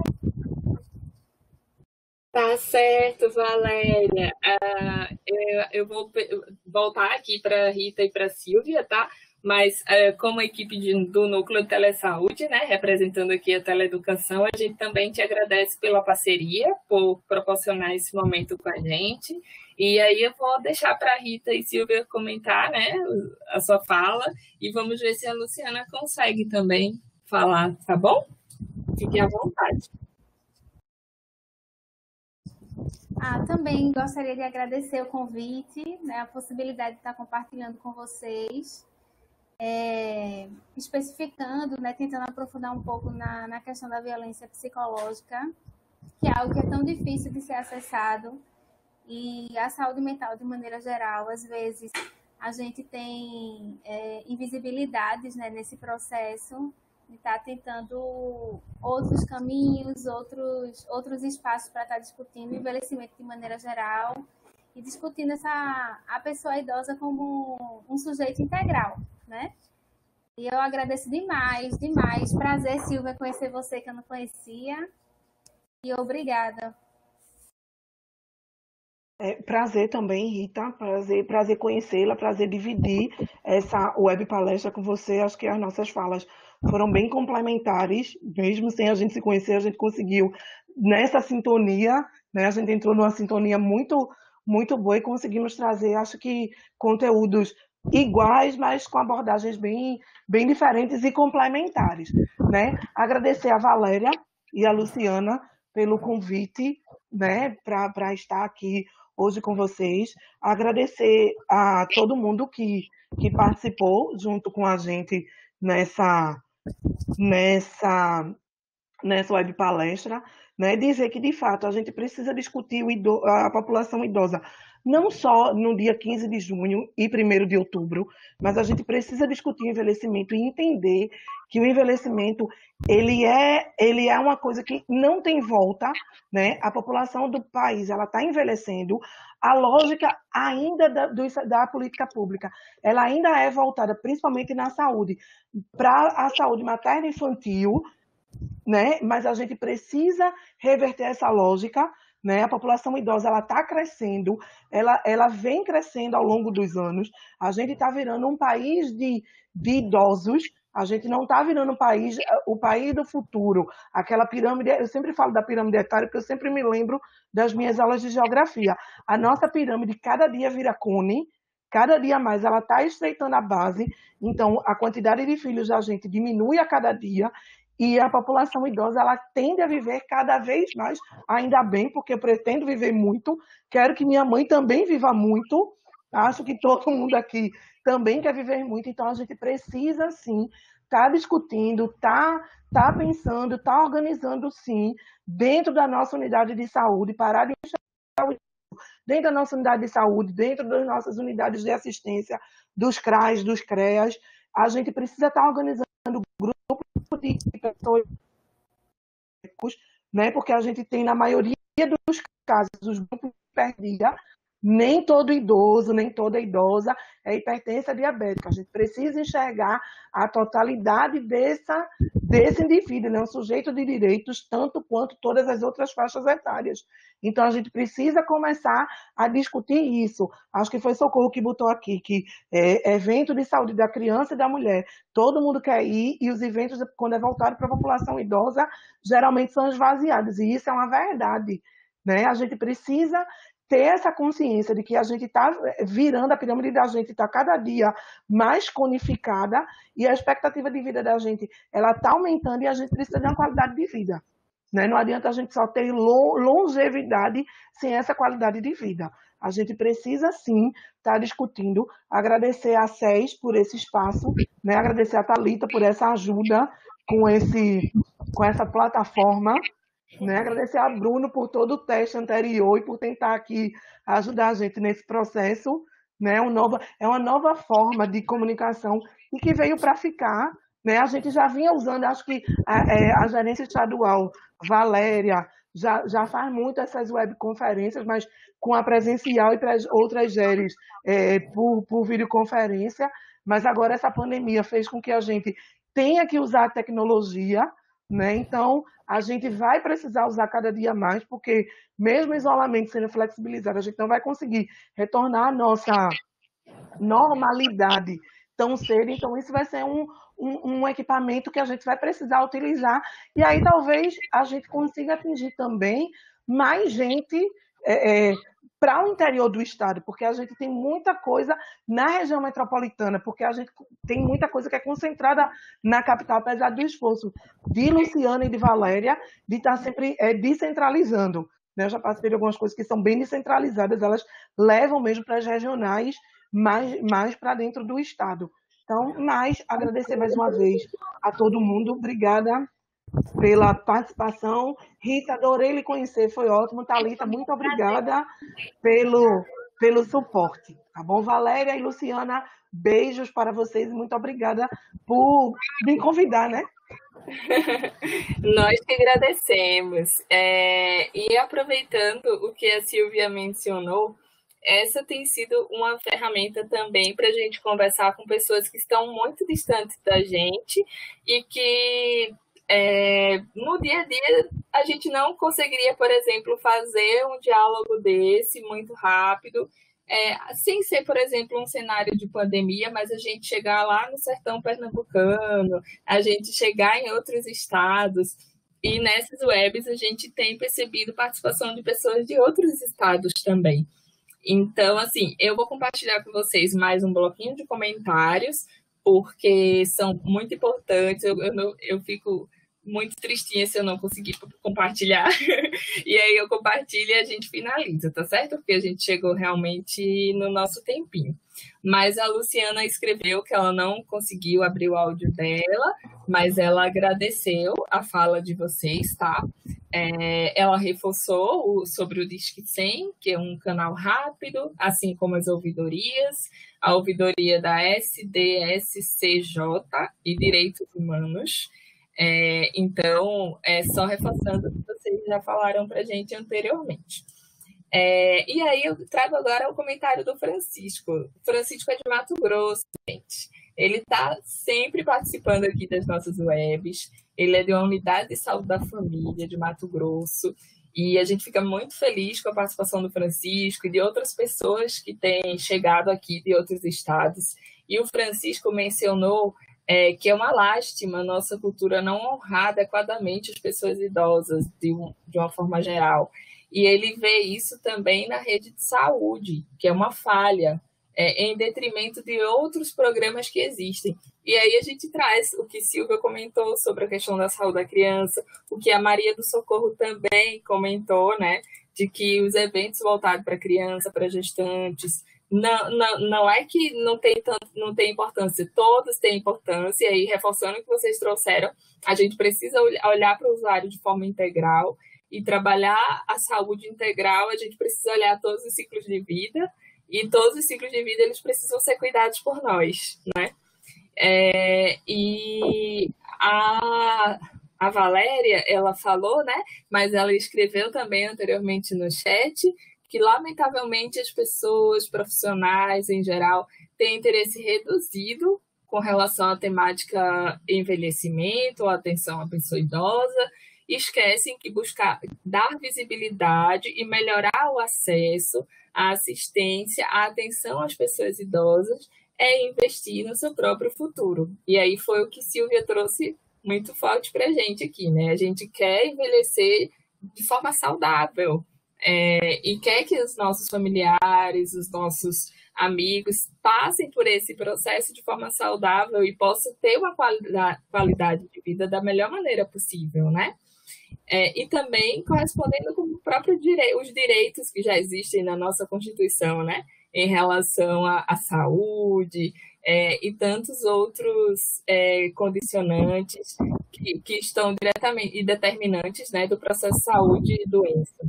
Tá certo, Valéria. Uh, eu, eu vou voltar aqui para a Rita e para a Silvia, tá? Mas, uh, como equipe de, do Núcleo de Telesaúde, né, representando aqui a teleeducação, a gente também te agradece pela parceria, por proporcionar esse momento com a gente. E aí eu vou deixar para a Rita e Silvia comentar, né, a sua fala, e vamos ver se a Luciana consegue também falar, tá bom? Fique à vontade. Ah, também gostaria de agradecer o convite, né, a possibilidade de estar compartilhando com vocês, é, especificando, né, tentando aprofundar um pouco na, na questão da violência psicológica, que é algo que é tão difícil de ser acessado, e a saúde mental, de maneira geral, às vezes a gente tem é, invisibilidades, né, nesse processo, e está tentando outros caminhos, outros, outros espaços para estar discutindo o envelhecimento de maneira geral e discutindo essa, a pessoa idosa como um sujeito integral, né? E eu agradeço demais, demais. Prazer, Silvia, conhecer você que eu não conhecia. E obrigada. É, prazer também, Rita, prazer, prazer conhecê-la, prazer dividir essa web palestra com você. Acho que as nossas falas foram bem complementares, mesmo sem a gente se conhecer, a gente conseguiu nessa sintonia, né? A gente entrou numa sintonia muito, muito boa e conseguimos trazer, acho que, conteúdos iguais, mas com abordagens bem, bem diferentes e complementares, né? Agradecer a Valéria e a Luciana pelo convite, né, para estar aqui hoje com vocês. Agradecer a todo mundo que, que participou junto com a gente nessa, nessa, nessa web palestra, né? Dizer que, de fato, a gente precisa discutir o ido- a população idosa não só no dia quinze de junho e primeiro de outubro, mas a gente precisa discutir o envelhecimento e entender que o envelhecimento ele é, ele é uma coisa que não tem volta, né? A população do país ela está envelhecendo, a lógica ainda da, do, da política pública, ela ainda é voltada principalmente na saúde, para a saúde materna e infantil, né? Mas a gente precisa reverter essa lógica, né? A população idosa ela está crescendo, ela, ela vem crescendo ao longo dos anos. A gente está virando um país de, de idosos. A gente não está virando um país, o país do futuro. Aquela pirâmide, eu sempre falo da pirâmide etária, porque eu sempre me lembro das minhas aulas de geografia. A nossa pirâmide cada dia vira cone, cada dia mais ela está estreitando a base. Então, a quantidade de filhos da gente diminui a cada dia. E a população idosa ela tende a viver cada vez mais, ainda bem, porque eu pretendo viver muito, quero que minha mãe também viva muito, acho que todo mundo aqui também quer viver muito, então a gente precisa, sim, estar tá discutindo, estar tá, tá pensando, estar tá organizando, sim, dentro da nossa unidade de saúde, parar de enxergar dentro da nossa unidade de saúde, dentro das nossas unidades de assistência, dos CRAs, dos CREAS, a gente precisa estar tá organizando grupos de pessoas, né? Porque a gente tem, na maioria dos casos, os grupos de hiperdia, nem todo idoso, nem toda idosa é hipertensa diabética. A gente precisa enxergar a totalidade dessa, desse indivíduo, né? Um sujeito de direitos, tanto quanto todas as outras faixas etárias. Então, a gente precisa começar a discutir isso. Acho que foi Socorro que botou aqui, que é, evento de saúde da criança e da mulher, todo mundo quer ir, e os eventos, quando é voltado para a população idosa, geralmente são esvaziados, e isso é uma verdade, né? A gente precisa ter essa consciência de que a gente está virando, a pirâmide da gente está cada dia mais conificada e a expectativa de vida da gente ela está aumentando e a gente precisa de uma qualidade de vida. Né? Não adianta a gente só ter longevidade sem essa qualidade de vida. A gente precisa, sim, estar tá discutindo, agradecer a S E S por esse espaço, né? Agradecer a Thalita por essa ajuda com, esse, com essa plataforma, né? Agradecer a Bruno por todo o teste anterior e por tentar aqui ajudar a gente nesse processo, né? Um nova, é uma nova forma de comunicação e que veio para ficar, né? A gente já vinha usando, acho que a, é, a gerência estadual, Valéria, já, já faz muito essas webconferências, mas com a presencial e para outras séries é, por, por videoconferência, mas agora essa pandemia fez com que a gente tenha que usar a tecnologia, né? Então, a gente vai precisar usar cada dia mais, porque mesmo o isolamento sendo flexibilizado, a gente não vai conseguir retornar à nossa normalidade tão cedo, então isso vai ser um, um, um equipamento que a gente vai precisar utilizar, e aí talvez a gente consiga atingir também mais gente é, é, para o interior do estado, porque a gente tem muita coisa na região metropolitana, porque a gente tem muita coisa que é concentrada na capital, apesar do esforço de Luciana e de Valéria de estar sempre é, descentralizando. Né? Eu já participei de algumas coisas que são bem descentralizadas, elas levam mesmo para as regionais, mais, mais para dentro do estado. Então, mais agradecer mais uma vez a todo mundo. Obrigada pela participação. Rita, adorei lhe conhecer, foi ótimo. Thalita, muito obrigada pelo, pelo suporte. Tá bom? Valéria e Luciana, beijos para vocês e muito obrigada por me convidar, né? Nós que agradecemos. É, e aproveitando o que a Silvia mencionou, essa tem sido uma ferramenta também para a gente conversar com pessoas que estão muito distantes da gente e que é, no dia a dia a gente não conseguiria, por exemplo, fazer um diálogo desse muito rápido, é, sem ser, por exemplo, um cenário de pandemia, mas a gente chegar lá no sertão pernambucano, a gente chegar em outros estados, e nessas webs a gente tem percebido participação de pessoas de outros estados também. Então, assim, eu vou compartilhar com vocês mais um bloquinho de comentários, porque são muito importantes. Eu, eu, eu fico muito tristinha se eu não conseguir compartilhar. E aí eu compartilho e a gente finaliza, tá certo? Porque a gente chegou realmente no nosso tempinho. Mas a Luciana escreveu que ela não conseguiu abrir o áudio dela, mas ela agradeceu a fala de vocês, tá? É, ela reforçou o, sobre o Disque cem, que é um canal rápido, assim como as ouvidorias, a ouvidoria da S D S C J e Direitos Humanos. É, então, é só reforçando o que vocês já falaram para a gente anteriormente. É, e aí eu trago agora o comentário do Francisco. O Francisco é de Mato Grosso, gente. Ele está sempre participando aqui das nossas webs. Ele é de uma unidade de saúde da família de Mato Grosso. E a gente fica muito feliz com a participação do Francisco e de outras pessoas que têm chegado aqui de outros estados. E o Francisco mencionou é, que é uma lástima a nossa cultura não honrar adequadamente as pessoas idosas, de, um, de uma forma geral. E ele vê isso também na rede de saúde, que é uma falha, é, em detrimento de outros programas que existem. E aí a gente traz o que Silvia comentou sobre a questão da saúde da criança, o que a Maria do Socorro também comentou, né, de que os eventos voltados para criança, para gestantes, não, não, não é que não tem, tanto, não tem importância, todos têm importância, e aí, reforçando o que vocês trouxeram, a gente precisa olhar para o usuário de forma integral, e trabalhar a saúde integral, a gente precisa olhar todos os ciclos de vida, e todos os ciclos de vida eles precisam ser cuidados por nós, né? É, e a, a Valéria, ela falou, né? Mas ela escreveu também anteriormente no chat que, lamentavelmente, as pessoas profissionais, em geral, têm interesse reduzido com relação à temática envelhecimento ou atenção à pessoa idosa, e esquecem que buscar dar visibilidade e melhorar o acesso à assistência, à atenção às pessoas idosas é investir no seu próprio futuro. E aí foi o que Silvia trouxe muito forte para a gente aqui, né? A gente quer envelhecer de forma saudável é, e quer que os nossos familiares, os nossos amigos passem por esse processo de forma saudável e possam ter uma qualidade, qualidade de vida da melhor maneira possível, né? É, e também correspondendo com o próprio direi- os direitos que já existem na nossa Constituição, né? Em relação à, à saúde é, e tantos outros é, condicionantes que, que estão diretamente e determinantes, né, do processo de saúde e doença.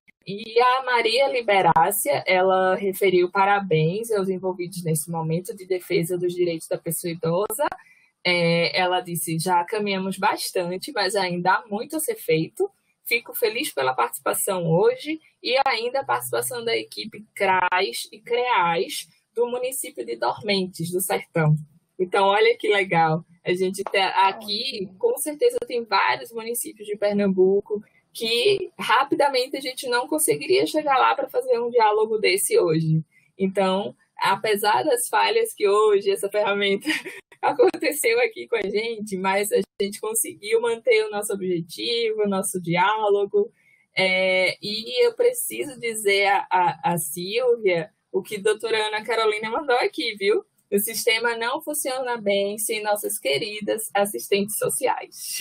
E a Maria Liberácia, ela referiu parabéns aos envolvidos nesse momento de defesa dos direitos da pessoa idosa, É, ela disse, já caminhamos bastante, mas ainda há muito a ser feito. Fico feliz pela participação hoje e ainda a participação da equipe CRAS e CREAS do município de Dormentes, do Sertão. Então, olha que legal. A gente tem aqui, com certeza, tem vários municípios de Pernambuco que rapidamente a gente não conseguiria chegar lá para fazer um diálogo desse hoje. Então, apesar das falhas que hoje essa ferramenta aconteceu aqui com a gente, mas a gente conseguiu manter o nosso objetivo, o nosso diálogo. É, e eu preciso dizer a, a, a Silvia o que a doutora Ana Carolina mandou aqui, viu? O sistema não funciona bem sem nossas queridas assistentes sociais.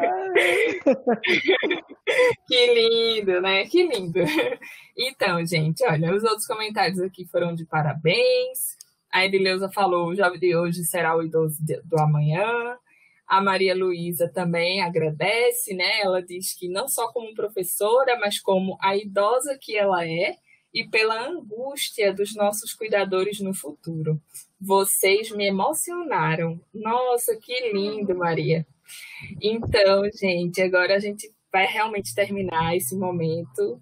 Que lindo, né? Que lindo. Então, gente, olha, os outros comentários aqui foram de parabéns. A Edileuza falou, o jovem de hoje será o idoso do amanhã. A Maria Luísa também agradece, né? Ela diz que não só como professora, mas como a idosa que ela é, e pela angústia dos nossos cuidadores no futuro. Vocês me emocionaram. Nossa, que lindo, Maria. Então, gente, agora a gente vai realmente terminar esse momento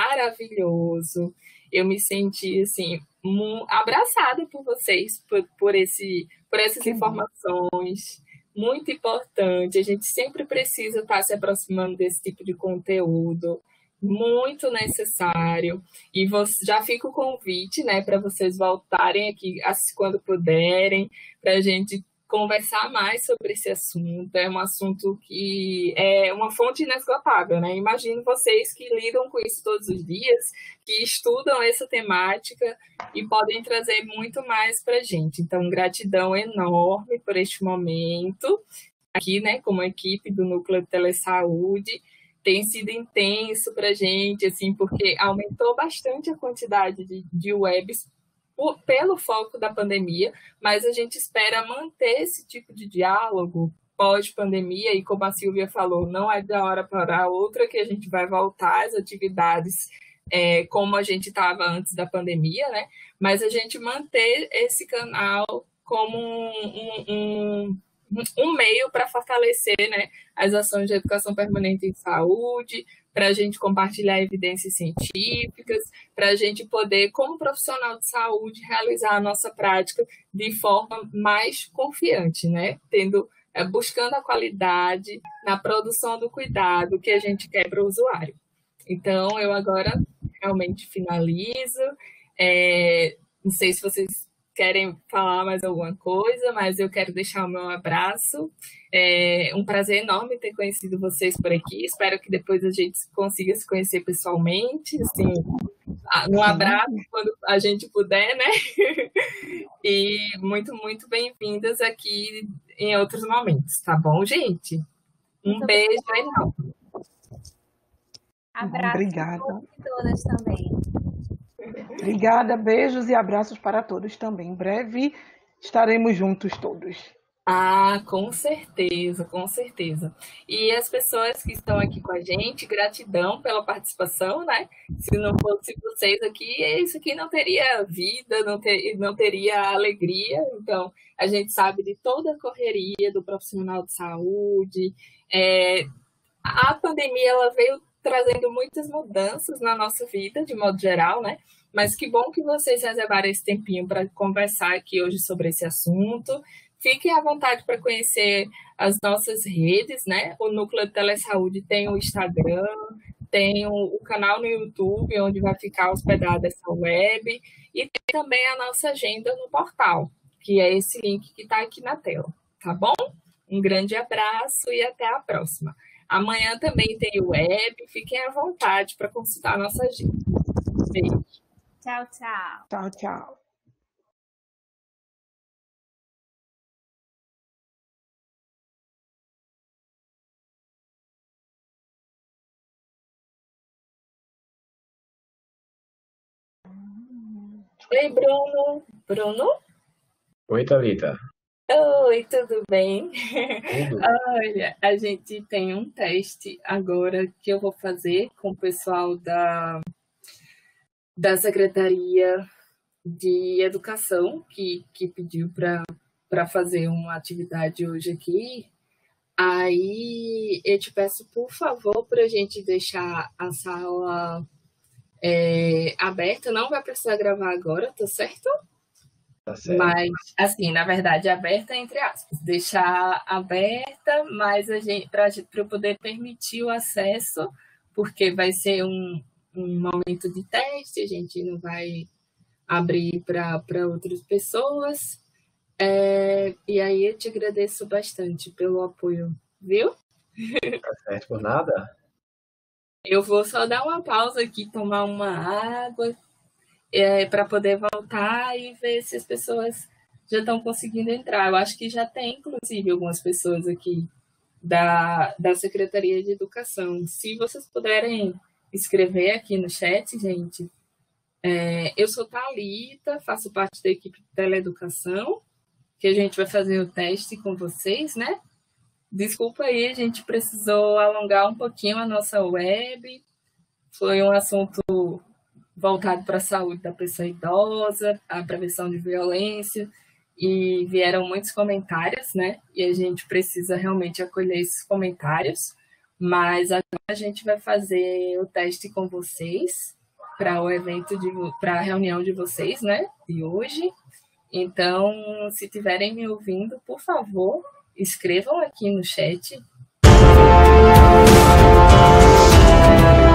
maravilhoso. Eu me senti, assim, abraçada por vocês, por, por, esse, por essas que informações. Bom. Muito importante. A gente sempre precisa estar se aproximando desse tipo de conteúdo. Muito necessário. E você, já fica o convite, né, para vocês voltarem aqui quando puderem, para a gente conversar mais sobre esse assunto. É um assunto que é uma fonte inesgotável, né? Imagino vocês que lidam com isso todos os dias, que estudam essa temática e podem trazer muito mais para a gente. Então, gratidão enorme por este momento. Aqui, né, como equipe do Núcleo de Telesaúde, tem sido intenso para a gente, assim, porque aumentou bastante a quantidade de, de webs por, pelo foco da pandemia, mas a gente espera manter esse tipo de diálogo pós-pandemia, e como a Silvia falou, não é da hora para a outra que a gente vai voltar às atividades é, como a gente estava antes da pandemia, né? Mas a gente manter esse canal como um, um, um meio para fortalecer, né, as ações de educação permanente em saúde, para a gente compartilhar evidências científicas, para a gente poder, como profissional de saúde, realizar a nossa prática de forma mais confiante, né? Tendo, buscando a qualidade na produção do cuidado que a gente quer para o usuário. Então, eu agora realmente finalizo. É, não sei se vocês querem falar mais alguma coisa, mas eu quero deixar o meu abraço. É um prazer enorme ter conhecido vocês por aqui. Espero que depois a gente consiga se conhecer pessoalmente, assim, um abraço quando a gente puder, né? E muito, muito bem-vindas aqui em outros momentos, tá bom, gente? Um muito beijo enorme. Abraço. Obrigada. A todas também. Obrigada, beijos e abraços para todos também. Em breve estaremos juntos todos. Ah, com certeza, com certeza. E as pessoas que estão aqui com a gente, gratidão pela participação, né? Se não fosse vocês aqui, isso aqui não teria vida, não, ter, não teria alegria. Então, a gente sabe de toda a correria do profissional de saúde. É, a pandemia, ela veio trazendo muitas mudanças na nossa vida, de modo geral, né? Mas que bom que vocês reservaram esse tempinho para conversar aqui hoje sobre esse assunto. Fiquem à vontade para conhecer as nossas redes, né? O Núcleo de Telesaúde tem o Instagram, tem o, o canal no YouTube, onde vai ficar hospedada essa web, e tem também a nossa agenda no portal, que é esse link que está aqui na tela, tá bom? Um grande abraço e até a próxima. Amanhã também tem o web, fiquem à vontade para consultar a nossa agenda. Beijo. Tchau, tchau. Tchau, tchau. Oi, Bruno. Bruno? Oi, Thalita. Oi, tudo bem? Tudo. Olha, a gente tem um teste agora que eu vou fazer com o pessoal da, da Secretaria de Educação, que, que pediu para para fazer uma atividade hoje aqui. Aí eu te peço, por favor, para a gente deixar a sala é, aberta. Não vai precisar gravar agora, tá certo? Tá certo. Mas, assim, na verdade, aberta entre aspas. Deixar aberta, mas a gente para eu poder permitir o acesso, porque vai ser um, um momento de teste, a gente não vai abrir para outras pessoas. É, e aí eu te agradeço bastante pelo apoio, viu? Tá certo, por nada. Eu vou só dar uma pausa aqui, tomar uma água, é, para poder voltar e ver se as pessoas já estão conseguindo entrar. Eu acho que já tem, inclusive, algumas pessoas aqui da, da Secretaria de Educação. Se vocês puderem escrever aqui no chat, gente. É, eu sou Thalita, faço parte da equipe de Teleeducação, que a gente vai fazer o teste com vocês, né? Desculpa aí, a gente precisou alongar um pouquinho a nossa web. Foi um assunto voltado para a saúde da pessoa idosa, a prevenção de violência, e vieram muitos comentários, né? E a gente precisa realmente acolher esses comentários. Mas agora a gente vai fazer o teste com vocês para o evento, para a reunião de vocês, né? De hoje. Então, se estiverem me ouvindo, por favor, escrevam aqui no chat.